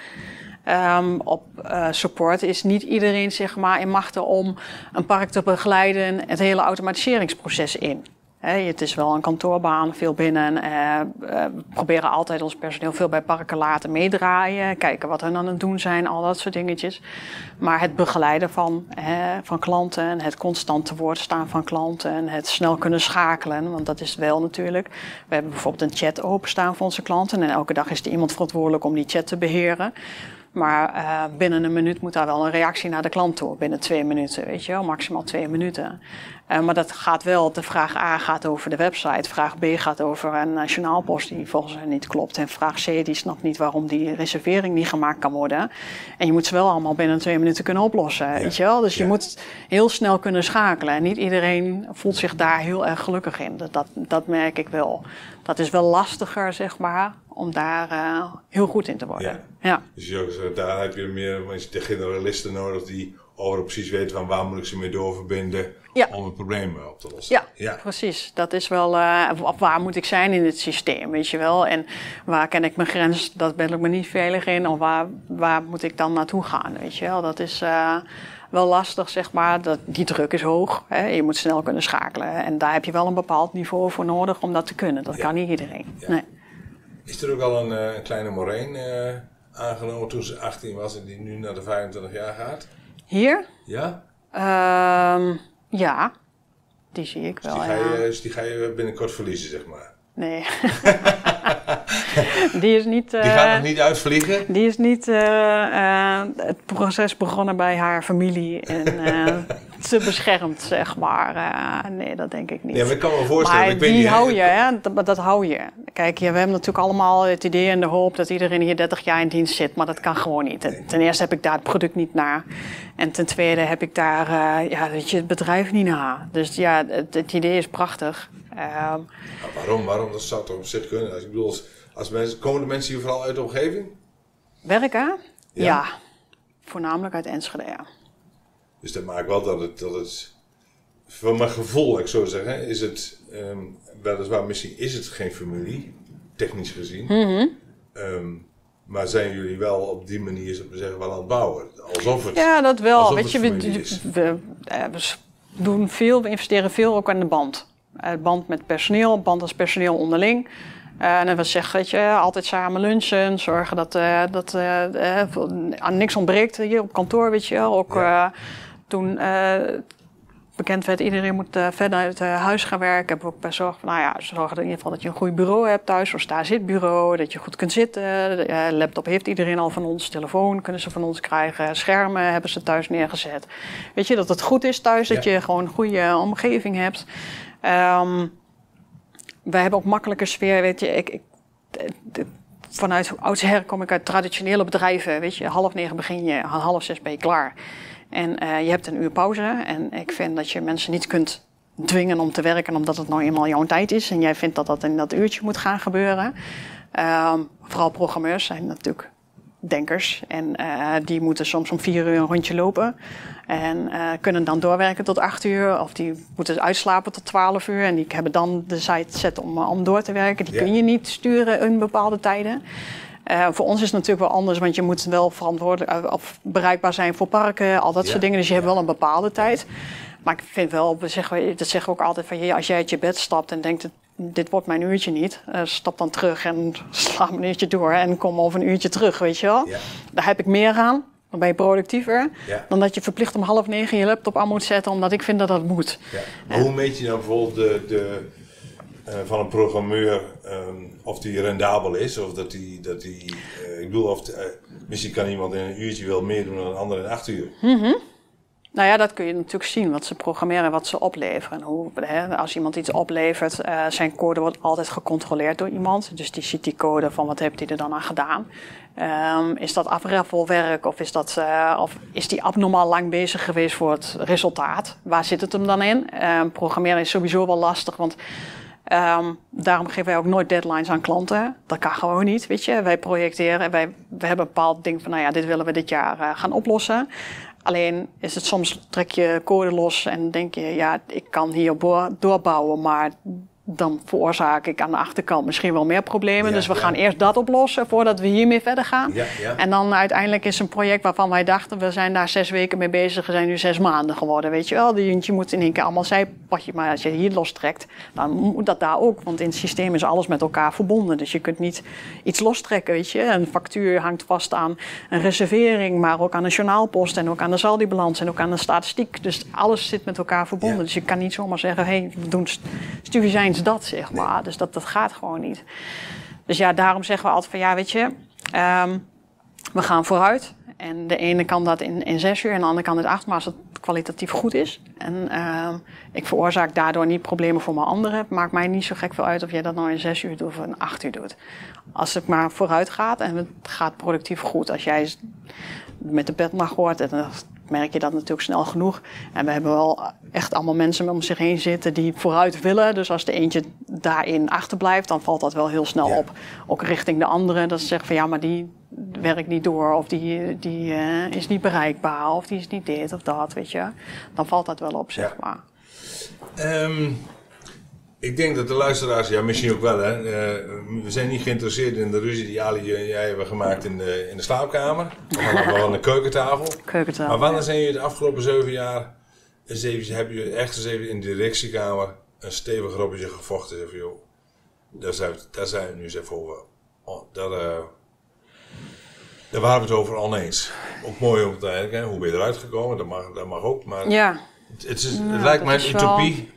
Op support is niet iedereen, zeg maar, in machten om een park te begeleiden het hele automatiseringsproces in. Het is wel een kantoorbaan, veel binnen. We proberen altijd ons personeel veel bij parken laten meedraaien. Kijken wat hun aan het doen zijn, al dat soort dingetjes. Maar het begeleiden van klanten, het constant te woord staan van klanten, het snel kunnen schakelen, want dat is het wel natuurlijk. We hebben bijvoorbeeld een chat openstaan voor onze klanten en elke dag is er iemand verantwoordelijk om die chat te beheren. Maar binnen een minuut moet daar wel een reactie naar de klant toe. Binnen 2 minuten, weet je wel, maximaal 2 minuten. Maar dat gaat wel, de vraag A gaat over de website. Vraag B gaat over een journaalpost die volgens hen niet klopt. En vraag C die snapt niet waarom die reservering niet gemaakt kan worden. En je moet ze wel allemaal binnen 2 minuten kunnen oplossen, weet je wel. Dus je moet heel snel kunnen schakelen. En niet iedereen voelt zich daar heel erg gelukkig in. Dat merk ik wel. Dat is wel lastiger, zeg maar, om daar heel goed in te worden. Ja. Dus daar heb je meer de generalisten nodig die overal precies weten van waar moet ik ze mee doorverbinden om het probleem op te lossen. Ja, precies. Dat is wel, waar moet ik zijn in het systeem, weet je wel. En waar ken ik mijn grens, dat ben ik me niet veilig in. Of waar moet ik dan naartoe gaan, weet je wel. Dat is wel lastig, zeg maar. Die druk is hoog. Hè? Je moet snel kunnen schakelen. En daar heb je wel een bepaald niveau voor nodig om dat te kunnen. Dat kan niet iedereen. Ja. Nee. Is er ook al een kleine Maureen aangenomen toen ze 18 was en die nu naar de 25 jaar gaat? Hier? Ja? Ja, die zie ik wel. Dus die ga je binnenkort verliezen, zeg maar. Nee. Die is niet... die gaat nog niet uitvliegen? Die is niet het proces begonnen bij haar familie en ze beschermd, zeg maar. Nee, dat denk ik niet. Ja, maar ik kan me voorstellen. Maar die hou je, hè? Dat hou je. Kijk, we hebben natuurlijk allemaal het idee en de hoop dat iedereen hier 30 jaar in dienst zit, maar dat kan gewoon niet. Ten eerste heb ik daar het product niet naar. En ten tweede heb ik daar het bedrijf niet naar. Dus ja, het idee is prachtig. Waarom? Dat zou toch op zich kunnen? Ik bedoel, komen de mensen hier vooral uit de omgeving? Werken? Ja. Voornamelijk uit Enschede, ja. Dus dat maakt wel dat het van mijn gevoel, ik zou zeggen, is het weliswaar, misschien is het geen familie, technisch gezien. Maar zijn jullie wel op die manier, zou ik zeggen, wel aan het bouwen? Alsof het. Ja, dat wel. Weet je, we investeren veel ook aan de band. Band met personeel, band als personeel onderling. En dan zeggen, weet je, altijd samen lunchen, zorgen dat aan niks ontbreekt hier op kantoor, weet je wel. Ook toen bekend werd, iedereen moet verder uit huis gaan werken, hebben we ook bij zorg van, zorg in ieder geval dat je een goed bureau hebt thuis, zo'n sta-zitbureau, dat je goed kunt zitten. Laptop heeft iedereen al van ons, telefoon kunnen ze van ons krijgen, schermen hebben ze thuis neergezet. Weet je, dat het goed is thuis, dat je gewoon een goede omgeving hebt. Wij hebben ook makkelijke sfeer, weet je. Vanuit oudsher kom ik uit traditionele bedrijven, weet je. 8:30 begin je, 5:30 ben je klaar. En je hebt een uur pauze. En ik vind dat je mensen niet kunt dwingen om te werken, omdat het nou eenmaal jouw tijd is. En jij vindt dat dat in dat uurtje moet gaan gebeuren. Vooral programmeurs zijn natuurlijk denkers. En die moeten soms om 4 uur een rondje lopen. En kunnen dan doorwerken tot 8 uur. Of die moeten uitslapen tot 12 uur. En die hebben dan de site set om door te werken. Die kun je niet sturen in bepaalde tijden. Voor ons is het natuurlijk wel anders. Want je moet wel verantwoordelijk of bereikbaar zijn voor parken. Al dat soort dingen. Dus je hebt wel een bepaalde tijd. Maar ik vind wel, dat zeggen we ook altijd van, als jij uit je bed stapt en denkt, dit wordt mijn uurtje niet. Stap dan terug en sla een uurtje door en kom over een uurtje terug, weet je wel. Ja. Daar heb ik meer aan. Dan ben je productiever. Ja. Dan dat je verplicht om 8:30 je laptop aan moet zetten, omdat ik vind dat dat moet. Ja. Maar hoe meet je nou bijvoorbeeld van een programmeur of die rendabel is? Of dat die ik bedoel, misschien kan iemand in een uurtje wel meer doen dan een ander in 8 uur. Nou ja, dat kun je natuurlijk zien, wat ze programmeren, wat ze opleveren. Als iemand iets oplevert, zijn code wordt altijd gecontroleerd door iemand. Dus die ziet die code van wat heeft hij er dan aan gedaan. Is dat afraffelwerk of is die abnormaal lang bezig geweest voor het resultaat? Waar zit het hem dan in? Programmeren is sowieso wel lastig, want daarom geven wij ook nooit deadlines aan klanten. Dat kan gewoon niet, weet je. Wij projecteren, we hebben een bepaald ding van, nou ja, dit willen we dit jaar gaan oplossen. Alleen is het soms, trek je code los en denk je, ja, ik kan hier doorbouwen, maar dan veroorzaak ik aan de achterkant misschien wel meer problemen. Dus we gaan eerst dat oplossen voordat we hiermee verder gaan. Ja. En dan uiteindelijk is een project waarvan wij dachten, we zijn daar 6 weken mee bezig, we zijn nu 6 maanden geworden, weet je wel. Je moet in één keer allemaal zijpadje, maar als je hier lostrekt, dan moet dat daar ook. Want in het systeem is alles met elkaar verbonden. Dus je kunt niet iets lostrekken, weet je. Een factuur hangt vast aan een reservering, maar ook aan een journaalpost en ook aan de saldobalans en ook aan de statistiek. Dus alles zit met elkaar verbonden. Ja. Dus je kan niet zomaar zeggen, hey, we doen stuvizijns dat, zeg maar. Nee. Dus dat gaat gewoon niet. Dus ja, daarom zeggen we altijd van, ja, weet je, we gaan vooruit. En de ene kan dat in 6 uur en de andere kan het 8, maar als het kwalitatief goed is. En ik veroorzaak daardoor niet problemen voor mijn anderen. Het maakt mij niet zo gek veel uit of jij dat nou in 6 uur doet of in 8 uur doet. Als het maar vooruit gaat en het gaat productief goed. Als jij met de pet mag hoort, dan merk je dat natuurlijk snel genoeg. En we hebben wel echt allemaal mensen om zich heen zitten die vooruit willen. Dus als de eentje daarin achterblijft, dan valt dat wel heel snel op. Ook richting de andere. Dat ze zeggen van ja, maar die werkt niet door. Of die is niet bereikbaar. Of die is niet dit of dat, weet je. Dan valt dat wel op, zeg maar. Ik denk dat de luisteraars, ja misschien ook wel hè. We zijn niet geïnteresseerd in de ruzie die Ali en jij hebben gemaakt in de slaapkamer. Of wel aan de keukentafel. Maar wanneer zijn jullie de afgelopen 7 jaar, hebben jullie echt eens even in de directiekamer een stevig robbetje gevochten? Van, joh, daar zijn we nu eens even over. Daar waren we het over oneens. Ook mooi om te kijken, hoe ben je eruit gekomen? Dat mag ook. Maar ja. Het lijkt mij een utopie.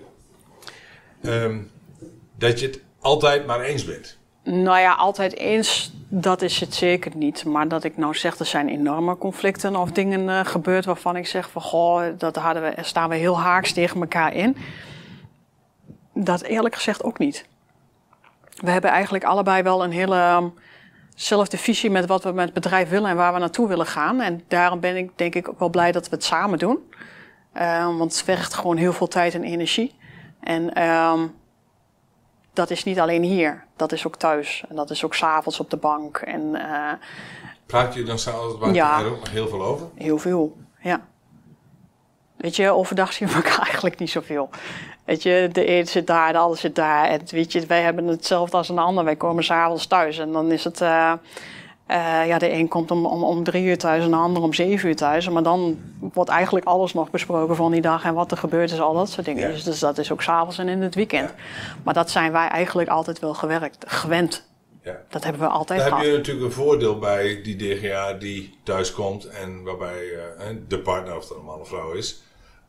Dat je het altijd maar eens bent. Nou ja, altijd eens, dat is het zeker niet. Maar dat ik nou zeg, er zijn enorme conflicten of dingen gebeurd waarvan ik zeg van goh, staan we heel haaks tegen elkaar in. Dat eerlijk gezegd ook niet. We hebben eigenlijk allebei wel een hele zelfde visie met wat we met het bedrijf willen en waar we naartoe willen gaan. En daarom ben ik denk ik ook wel blij dat we het samen doen. Want het vergt gewoon heel veel tijd en energie. En dat is niet alleen hier, dat is ook thuis. En dat is ook 's avonds op de bank. En, praat je dan 's avonds op de bank er ook nog heel veel over? Heel veel, ja. Weet je, overdag zien we elkaar eigenlijk niet zoveel. Weet je, de een zit daar, de ander zit daar. En weet je, wij hebben hetzelfde als een ander. Wij komen 's avonds thuis en dan is het... de een komt om 3 uur thuis en de ander om 7 uur thuis. Maar dan wordt eigenlijk alles nog besproken van die dag en wat er gebeurd is, al dat soort dingen. Ja. Dus dat is ook 's avonds en in het weekend. Ja. Maar dat zijn wij eigenlijk altijd wel gewend. Ja. Dat hebben we altijd gehad. Daar heb je natuurlijk een voordeel bij die DGA die thuis komt en waarbij de partner, of dat een man of vrouw is,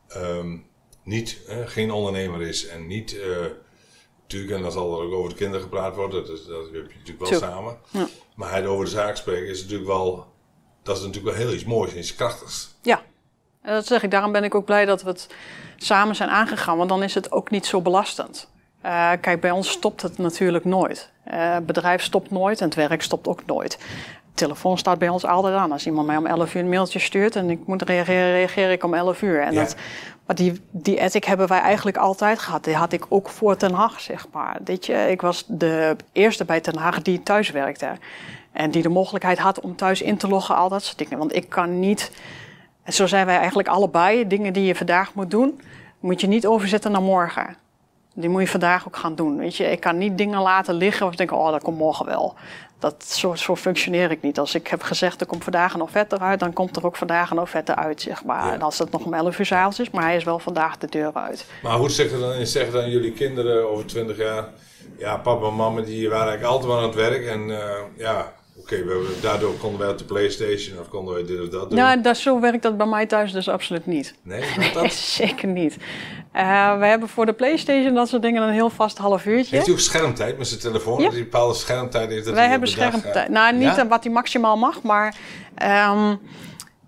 geen ondernemer is en niet... Natuurlijk, en dan zal er ook over de kinderen gepraat worden, dat heb je natuurlijk wel samen. Ja. Maar hij over de zaak spreken is natuurlijk wel heel iets moois en iets krachtigs. Ja, dat zeg ik. Daarom ben ik ook blij dat we het samen zijn aangegaan, want dan is het ook niet zo belastend. Kijk, bij ons stopt het natuurlijk nooit. Het bedrijf stopt nooit en het werk stopt ook nooit. De telefoon staat bij ons altijd aan. Als iemand mij om 11 uur een mailtje stuurt en ik moet reageer ik om 11 uur. En maar die ethic hebben wij eigenlijk altijd gehad. Die had ik ook voor Ten Hag, zeg maar. Ik was de eerste bij Ten Hag die thuis werkte. En die de mogelijkheid had om thuis in te loggen, al dat soort dingen. Want ik kan niet... En zo zijn wij eigenlijk allebei. Dingen die je vandaag moet doen, moet je niet overzetten naar morgen. Die moet je vandaag ook gaan doen. Weet je, ik kan niet dingen laten liggen of denken, dat komt morgen wel. Zo functioneer ik niet. Als ik heb gezegd, er komt vandaag een offerte uit, dan komt er ook vandaag een offerte uit, zeg maar. Ja. En als het nog om 11 uur 's avonds is, maar hij is wel vandaag de deur uit. Maar hoe zeggen dan jullie kinderen over 20 jaar, ja, papa en mama die waren eigenlijk altijd wel aan het werk en daardoor konden wij op de PlayStation of konden wij dit of dat doen? Nou, zo werkt dat bij mij thuis dus absoluut niet. Nee, zeker niet. We hebben voor de PlayStation dat soort dingen een heel vast half uurtje. Heeft u ook schermtijd met zijn telefoon? Ja. Die bepaalde schermtijd heeft dat. Wij hebben schermtijd. Niet wat hij maximaal mag, maar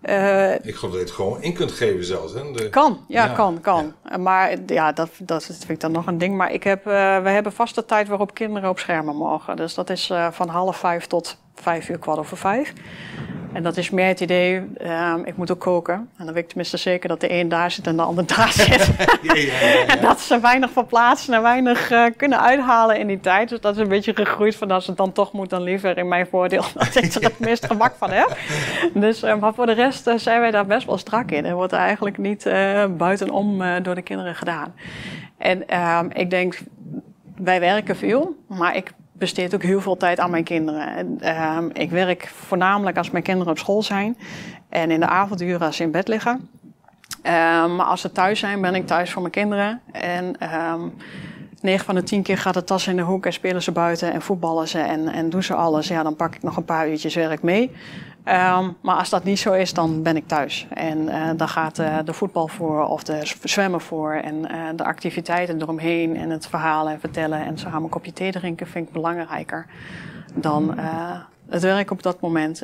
Ik geloof dat je het gewoon in kunt geven zelfs. Hè? Kan. Ja. Maar ja, dat vind ik dan nog een ding. Maar we hebben vaste tijd waarop kinderen op schermen mogen. Dus dat is van 4:30 tot 5:15. En dat is meer het idee, ik moet ook koken. En dan weet ik tenminste zeker dat de een daar zit en de ander daar zit. Ja. En dat ze weinig verplaatsen en weinig kunnen uithalen in die tijd. Dus dat is een beetje gegroeid van als het dan toch moet, dan liever in mijn voordeel. Dat ik er het meest gemak van heb. Dus, maar voor de rest zijn wij daar best wel strak in. Er wordt eigenlijk niet buitenom door de kinderen gedaan. En ik denk, wij werken veel, maar ik besteed ook heel veel tijd aan mijn kinderen. Ik werk voornamelijk als mijn kinderen op school zijn en in de avonduren als ze in bed liggen. Maar als ze thuis zijn, ben ik thuis voor mijn kinderen. En 9 van de 10 keer gaat de tas in de hoek en spelen ze buiten en voetballen ze en doen ze alles. Ja, dan pak ik nog een paar uurtjes werk mee. Maar als dat niet zo is, dan ben ik thuis. En dan gaat de voetbal voor of de zwemmen voor. En de activiteiten eromheen en het verhalen en vertellen. En samen een kopje thee drinken vind ik belangrijker dan het werk op dat moment.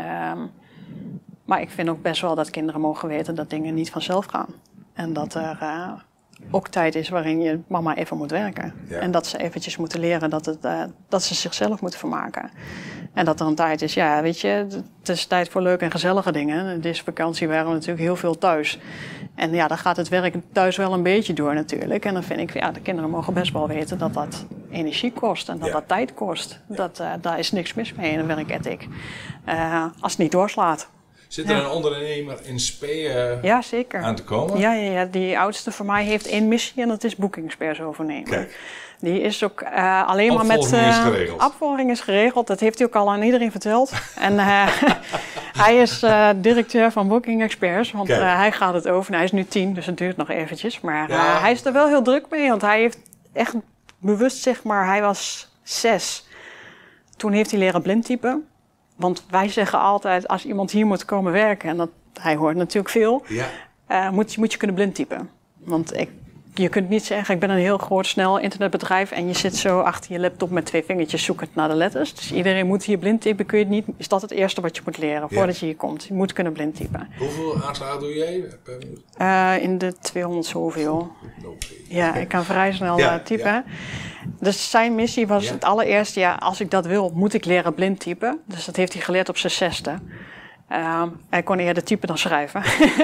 Maar ik vind ook best wel dat kinderen mogen weten dat dingen niet vanzelf gaan. En dat er ook tijd is waarin je mama even moet werken. Ja. En dat ze eventjes moeten leren dat ze zichzelf moeten vermaken. En dat er een tijd is, ja, weet je, het is tijd voor leuke en gezellige dingen. Deze vakantie waren we natuurlijk heel veel thuis. En ja, dan gaat het werk thuis wel een beetje door natuurlijk. En dan vind ik, ja, de kinderen mogen best wel weten dat dat energie kost en dat dat tijd kost. Daar is niks mis mee in een werkethiek. Als het niet doorslaat. Zit er een ondernemer in Spee zeker. aan te komen? Ja, die oudste van mij heeft 1 missie en dat is boekingsexperts overnemen. Kijk. Die is ook alleen maar met... Opvolging is geregeld. Opvolging is geregeld. Dat heeft hij ook al aan iedereen verteld. En hij is directeur van Booking Experts. Want hij gaat het over. Hij is nu 10, dus het duurt nog eventjes. Maar hij is er wel heel druk mee. Want hij heeft echt bewust, zeg maar... Hij was 6. Toen heeft hij leren blindtypen. Want wij zeggen altijd, als iemand hier moet komen werken... en hij hoort natuurlijk veel... moet je kunnen blindtypen. Want je kunt niet zeggen, ik ben een heel groot, snel internetbedrijf... en je zit zo achter je laptop met 2 vingertjes zoekend naar de letters. Dus iedereen moet hier blindtypen. Kun je het niet, is dat het eerste wat je moet leren voordat je hier komt? Je moet kunnen blindtypen. Hoeveel aanslagen doe jij? In de 200 zoveel. Ja, ik kan vrij snel typen. Ja. Dus zijn missie was het allereerste, als ik dat wil, moet ik leren blindtypen. Dus dat heeft hij geleerd op zijn 6e. Hij kon eerder typen dan schrijven.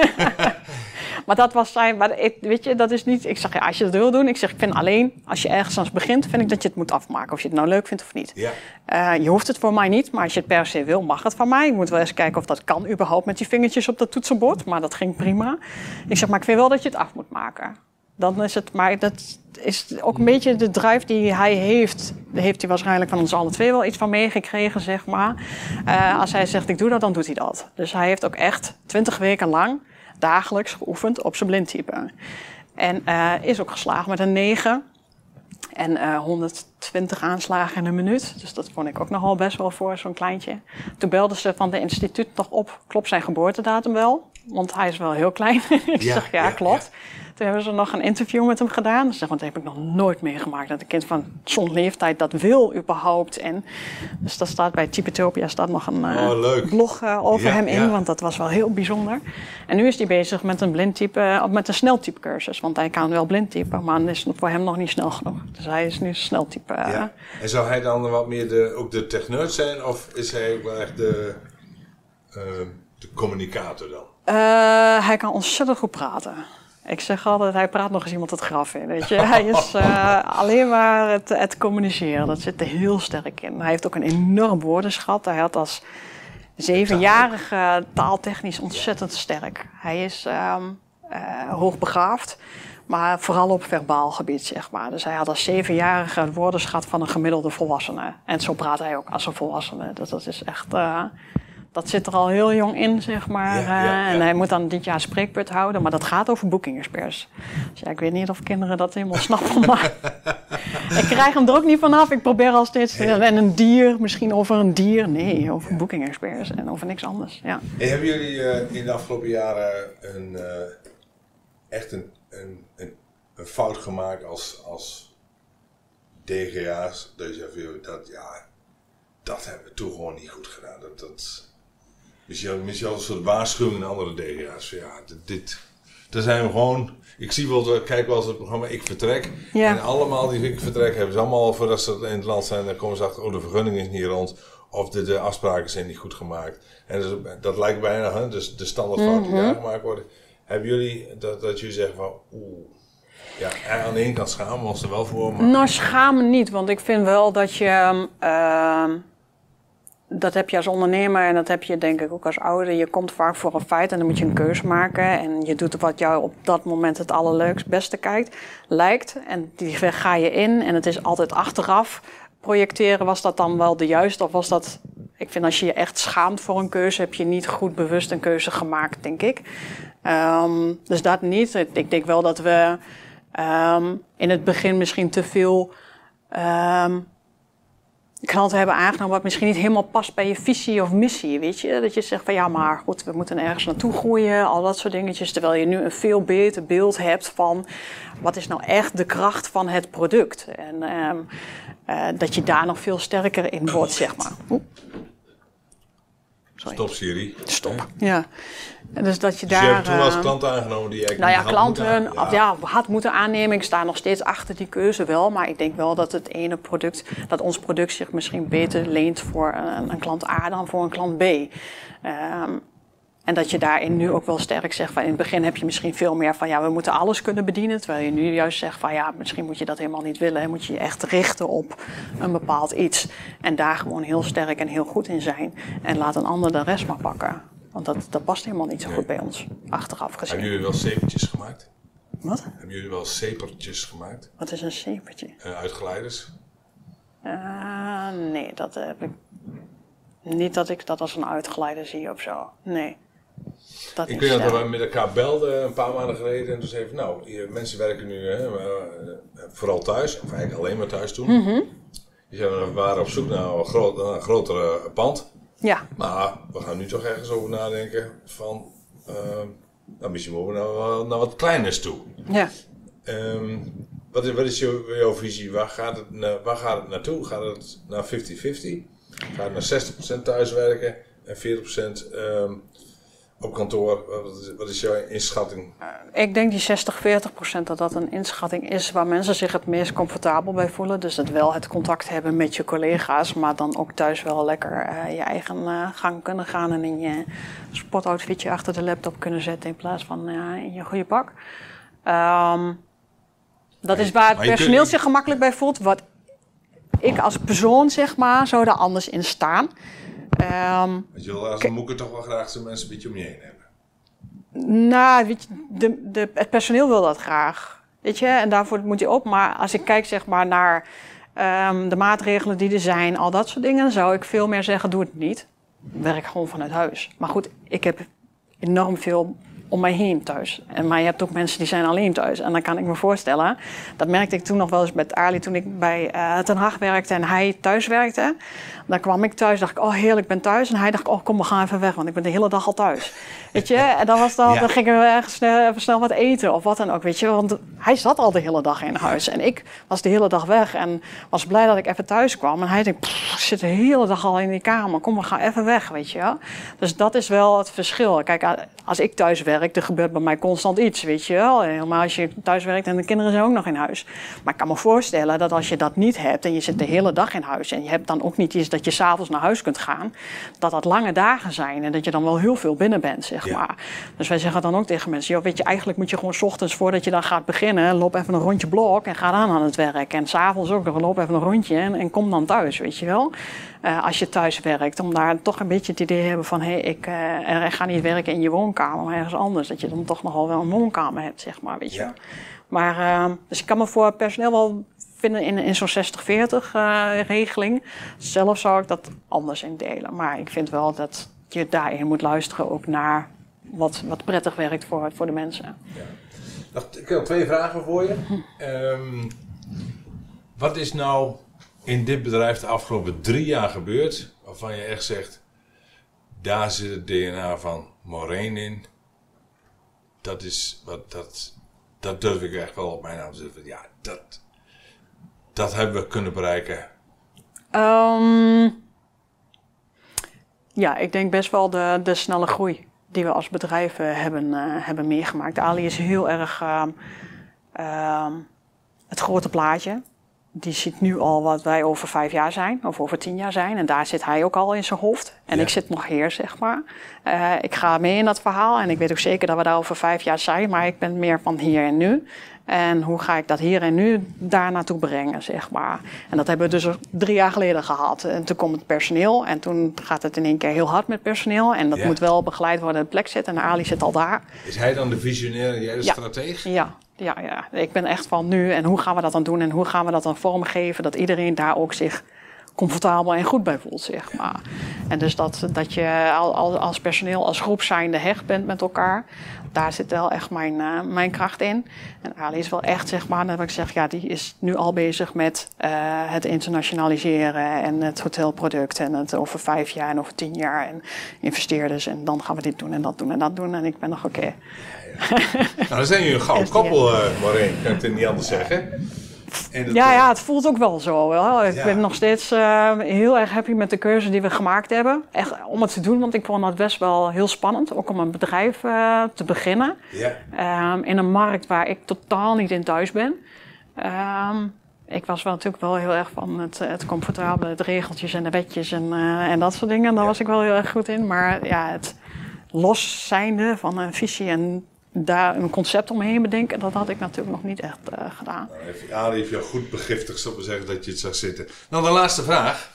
Maar dat was zijn... Maar weet je, dat is niet... Ik zeg, als je dat wil doen... Ik zeg, ik vind alleen... Als je ergens aan begint, vind ik dat je het moet afmaken. Of je het nou leuk vindt of niet. Ja. Je hoeft het voor mij niet. Maar als je het per se wil, mag het van mij. Je moet wel eens kijken of dat kan überhaupt met die vingertjes op dat toetsenbord. Maar dat ging prima. Ik zeg, maar ik vind wel dat je het af moet maken. Dan is het... Maar dat is ook een beetje de drive die hij heeft. Daar heeft hij waarschijnlijk van ons alle 2 wel iets van meegekregen, zeg maar. Als hij zegt, ik doe dat, dan doet hij dat. Dus hij heeft ook echt 20 weken lang... dagelijks geoefend op zijn blindtypen. En is ook geslaagd met een 9. En 120 aanslagen in een minuut. Dus dat vond ik ook nogal best wel voor zo'n kleintje. Toen belden ze van de instituut nog op. Klopt zijn geboortedatum wel? Want hij is wel heel klein. Ik zeg, ja, klopt. Ja. Toen hebben ze nog een interview met hem gedaan. Dus want dat heb ik nog nooit meegemaakt. Dat een kind van zo'n leeftijd dat wil überhaupt. En dus dat staat bij Typetopia staat nog een blog over hem in. Want dat was wel heel bijzonder. En nu is hij bezig met een blindtype, met een sneltypecursus. Want hij kan wel blindtypen, maar is voor hem nog niet snel genoeg. Dus hij is nu sneltype. Ja. En zou hij dan wat meer ook de techneut zijn? Of is hij wel echt de communicator dan? Hij kan ontzettend goed praten. Ik zeg altijd, hij praat nog eens iemand het graf in. Weet je? Hij is alleen maar het communiceren. Dat zit er heel sterk in. Hij heeft ook een enorm woordenschat. Hij had als 7-jarige taaltechnisch ontzettend sterk. Hij is hoogbegaafd, maar vooral op verbaal gebied, zeg maar. Dus hij had als 7-jarige het woordenschat van een gemiddelde volwassene. En zo praat hij ook als een volwassene. Dus dat is echt... Dat zit er al heel jong in, zeg maar. En hij moet dan dit jaar spreekbeurt houden. Maar dat gaat over Booking Experts. Dus ja, ik weet niet of kinderen dat helemaal snappen. Maar ik krijg hem er ook niet vanaf. Ik probeer al steeds... En een dier, misschien over een dier. Nee, over Booking Experts en over niks anders. Ja. En hebben jullie in de afgelopen jaren echt een fout gemaakt als DGA's? Dat hebben we toen gewoon niet goed gedaan. Misschien al een soort waarschuwing in andere DGA's. Ja, daar zijn we gewoon... Ik zie wel, kijk wel eens het programma Ik Vertrek. Ja. En allemaal die Ik Vertrek hebben ze allemaal, voordat ze in het land zijn, dan komen ze achter, oh, de vergunning is niet rond. Of de afspraken zijn niet goed gemaakt. En dus, dat lijkt bijna, hè, dus de standaardfouten die daar gemaakt worden. Hebben jullie, dat jullie zeggen van, ja, aan de ene kant schamen we ons er wel voor. Maar... Nou, schamen niet, want ik vind wel dat je... dat heb je als ondernemer en dat heb je denk ik ook als ouder. Je komt vaak voor een feit en dan moet je een keuze maken. En je doet wat jou op dat moment het allerleukst, beste lijkt. En die weg ga je in en het is altijd achteraf projecteren. Was dat dan wel de juiste of was dat... Ik vind als je je echt schaamt voor een keuze, heb je niet goed bewust een keuze gemaakt, denk ik. Dus dat niet. Ik denk wel dat we in het begin misschien te veel... klanten hebben aangenomen wat misschien niet helemaal past bij je visie of missie, weet je. Dat je zegt van ja, maar goed, we moeten ergens naartoe groeien, al dat soort dingetjes. Terwijl je nu een veel beter beeld hebt van wat is nou echt de kracht van het product. En dat je daar nog veel sterker in wordt, zeg maar. Stop Siri. Stop, ja. Dus dat je dus daar... je hebt toen als klant aangenomen die eigenlijk klanten had moeten aannemen. Ik sta nog steeds achter die keuze wel. Maar ik denk wel dat het ene product, dat ons product zich misschien beter leent voor een klant A dan voor een klant B. En dat je daarin nu ook wel sterk zegt van in het begin heb je misschien veel meer van ja, we moeten alles kunnen bedienen. Terwijl je nu juist zegt van ja, misschien moet je dat helemaal niet willen. Moet je je echt richten op een bepaald iets. En daar gewoon heel sterk en heel goed in zijn. En laat een ander de rest maar pakken. Want dat past helemaal niet zo goed bij ons, achteraf gezien. Hebben jullie wel zepertjes gemaakt? Wat? Hebben jullie wel zepertjes gemaakt? Wat is een zepertje? Uitgeleiders? Nee, dat heb ik... Niet dat ik dat als een uitgeleider zie of zo. Nee. Ik weet dat we met elkaar belden een paar maanden geleden. En toen zei van mensen werken nu vooral thuis. Of eigenlijk alleen maar thuis toen. We waren op zoek naar een grotere pand. Ja. Maar we gaan nu toch ergens over nadenken van... misschien moeten we naar wat kleiners toe. Ja. Wat is jouw visie? Waar gaat het naartoe? Gaat het naar 50-50? Gaat het naar 60% thuiswerken en 40% op kantoor? Wat is jouw inschatting? Ik denk die 60-40% dat een inschatting is waar mensen zich het meest comfortabel bij voelen. Dus dat wel het contact hebben met je collega's, maar dan ook thuis wel lekker je eigen gang kunnen gaan en in je sportoutfitje achter de laptop kunnen zetten in plaats van in je goede pak. Dat is waar het personeel zich gemakkelijk bij voelt. Wat ik als persoon, zeg maar, zou daar anders in staan. Want je wil als een moeker toch wel graag zo'n mensen een beetje om je heen hebben. Nou, weet je, het personeel wil dat graag. Weet je, en daarvoor moet je op. Maar als ik kijk, zeg maar, naar de maatregelen die er zijn, al dat soort dingen, dan zou ik veel meer zeggen, doe het niet. Werk gewoon vanuit huis. Maar goed, ik heb enorm veel om mij heen thuis. Maar je hebt ook mensen die zijn alleen thuis. En dan kan ik me voorstellen, dat merkte ik toen nog wel eens met Ali toen ik bij Ten Hag werkte en hij thuis werkte. Dan kwam ik thuis, dacht ik, oh heerlijk, ik ben thuis. En hij dacht, oh kom, we gaan even weg, want ik ben de hele dag al thuis. Weet je, en dan gingen we ergens even snel wat eten of wat dan ook, weet je. Want hij zat al de hele dag in huis. En ik was de hele dag weg en was blij dat ik even thuis kwam. En hij denkt, ik zit de hele dag al in die kamer. Kom, we gaan even weg, weet je wel. Dus dat is wel het verschil. Kijk, als ik thuis werk, er gebeurt bij mij constant iets, weet je wel. Helemaal als je thuis werkt en de kinderen zijn ook nog in huis. Maar ik kan me voorstellen dat als je dat niet hebt en je zit de hele dag in huis en je hebt dan ook niet iets dat je 's avonds naar huis kunt gaan, dat lange dagen zijn en dat je dan wel heel veel binnen bent, zeg maar. Dus wij zeggen dan ook tegen mensen, joh, weet je, eigenlijk moet je gewoon 's ochtends voordat je dan gaat beginnen, loop even een rondje blok en ga dan aan het werk. En 's avonds ook nog, loop even een rondje en kom dan thuis, weet je wel. Als je thuis werkt, om daar toch een beetje het idee te hebben van, ik ga niet werken in je woonkamer, maar ergens anders. Dat je dan toch nogal wel een woonkamer hebt, zeg maar, weet je wel. Maar, dus ik kan me voor personeel wel vinden in zo'n 60-40 regeling. Zelf zou ik dat anders indelen. Maar ik vind wel dat je daarin moet luisteren ook naar wat prettig werkt voor de mensen. Ja. Ik heb 2 vragen voor je. Wat is nou in dit bedrijf de afgelopen 3 jaar gebeurd waarvan je echt zegt, daar zit het DNA van Maureen in. Dat is dat durf ik echt wel op mijn naam te zetten. Ja, dat hebben we kunnen bereiken. Ja, ik denk best wel de snelle groei die we als bedrijf hebben meegemaakt. Ali is heel erg het grote plaatje. Die ziet nu al wat wij over 5 jaar zijn, of over 10 jaar zijn. En daar zit hij ook al in zijn hoofd. En ik zit nog hier, zeg maar. Ik ga mee in dat verhaal. En ik weet ook zeker dat we daar over 5 jaar zijn. Maar ik ben meer van hier en nu. En hoe ga ik dat hier en nu daar naartoe brengen, zeg maar. En dat hebben we dus 3 jaar geleden gehad. En toen komt het personeel. En toen gaat het in één keer heel hard met personeel. En dat moet wel begeleid worden in de plek zitten. En Ali zit al daar. Is hij dan de visionair en jij de strateeg? Ja. Ik ben echt van nu. En hoe gaan we dat dan doen? En hoe gaan we dat dan vormgeven? Dat iedereen daar ook zich comfortabel en goed bij voelt, zeg maar. En dus dat je als personeel, als groep zijnde hecht bent met elkaar. Daar zit wel echt mijn kracht in. En Ali is wel echt, zeg maar, dat ik zeg, ja, die is nu al bezig met het internationaliseren en het hotelproduct. En het over 5 jaar en over 10 jaar en investeerders. En dan gaan we dit doen en dat doen en dat doen. En ik ben nog oké. Nou, dan zijn jullie een gouden koppel, Maureen. Kan ik het niet anders zeggen. En dat, het voelt ook wel zo. Wel. Ik ben nog steeds heel erg happy met de keuze die we gemaakt hebben. Echt om het te doen, want ik vond dat best wel heel spannend. Ook om een bedrijf te beginnen. In een markt waar ik totaal niet in thuis ben. Ik was wel natuurlijk wel heel erg van het comfortabele, het regeltjes en de wetjes en dat soort dingen. Daar was ik wel heel erg goed in. Maar ja, het los zijnde van een visie en daar een concept omheen bedenken, dat had ik natuurlijk nog niet echt gedaan. Nou, Ali heeft jou goed begiftigd, zal ik maar zeggen, dat je het zag zitten. Nou, de laatste vraag.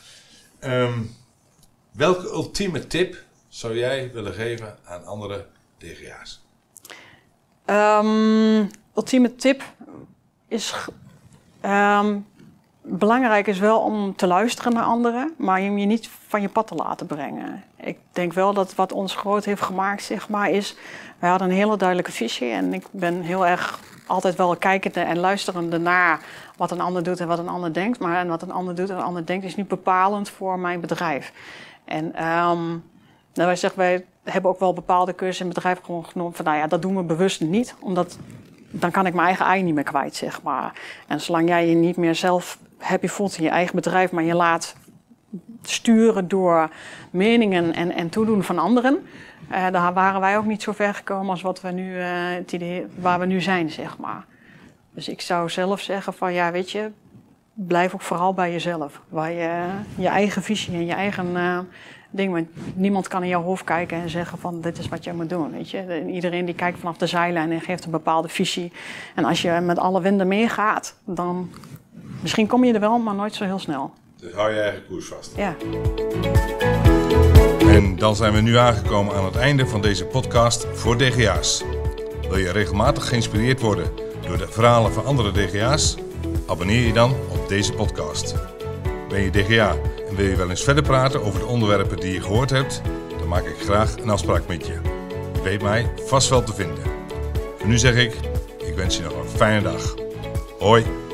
Welke ultieme tip zou jij willen geven aan andere DGA's? Ultieme tip is... belangrijk is wel om te luisteren naar anderen, maar om je niet van je pad te laten brengen. Ik denk wel dat wat ons groot heeft gemaakt, zeg maar, is... We hadden een hele duidelijke visie en ik ben heel erg altijd wel kijkende en luisterende naar wat een ander doet en wat een ander denkt. Maar wat een ander doet en een ander denkt is niet bepalend voor mijn bedrijf. En wij hebben ook wel bepaalde cursussen in het bedrijf gewoon genomen van, nou ja, dat doen we bewust niet, omdat dan kan ik mijn eigen ei niet meer kwijt, zeg maar. En zolang jij je niet meer zelf happy voelt in je eigen bedrijf, maar je laat sturen door meningen en toedoen van anderen, daar waren wij ook niet zo ver gekomen als wat we nu, waar we nu zijn, zeg maar. Dus ik zou zelf zeggen van, ja, weet je, blijf ook vooral bij jezelf. Waar je eigen visie en je eigen ding, want niemand kan in jouw hoofd kijken en zeggen van, dit is wat jij moet doen, weet je. Iedereen die kijkt vanaf de zijlijn en geeft een bepaalde visie. En als je met alle winden meegaat, dan misschien kom je er wel, maar nooit zo heel snel. Dus hou je eigen koers vast. Ja. En dan zijn we nu aangekomen aan het einde van deze podcast voor DGA's. Wil je regelmatig geïnspireerd worden door de verhalen van andere DGA's? Abonneer je dan op deze podcast. Ben je DGA en wil je wel eens verder praten over de onderwerpen die je gehoord hebt? Dan maak ik graag een afspraak met je. Je weet mij vast wel te vinden. Voor nu zeg ik wens je nog een fijne dag. Hoi!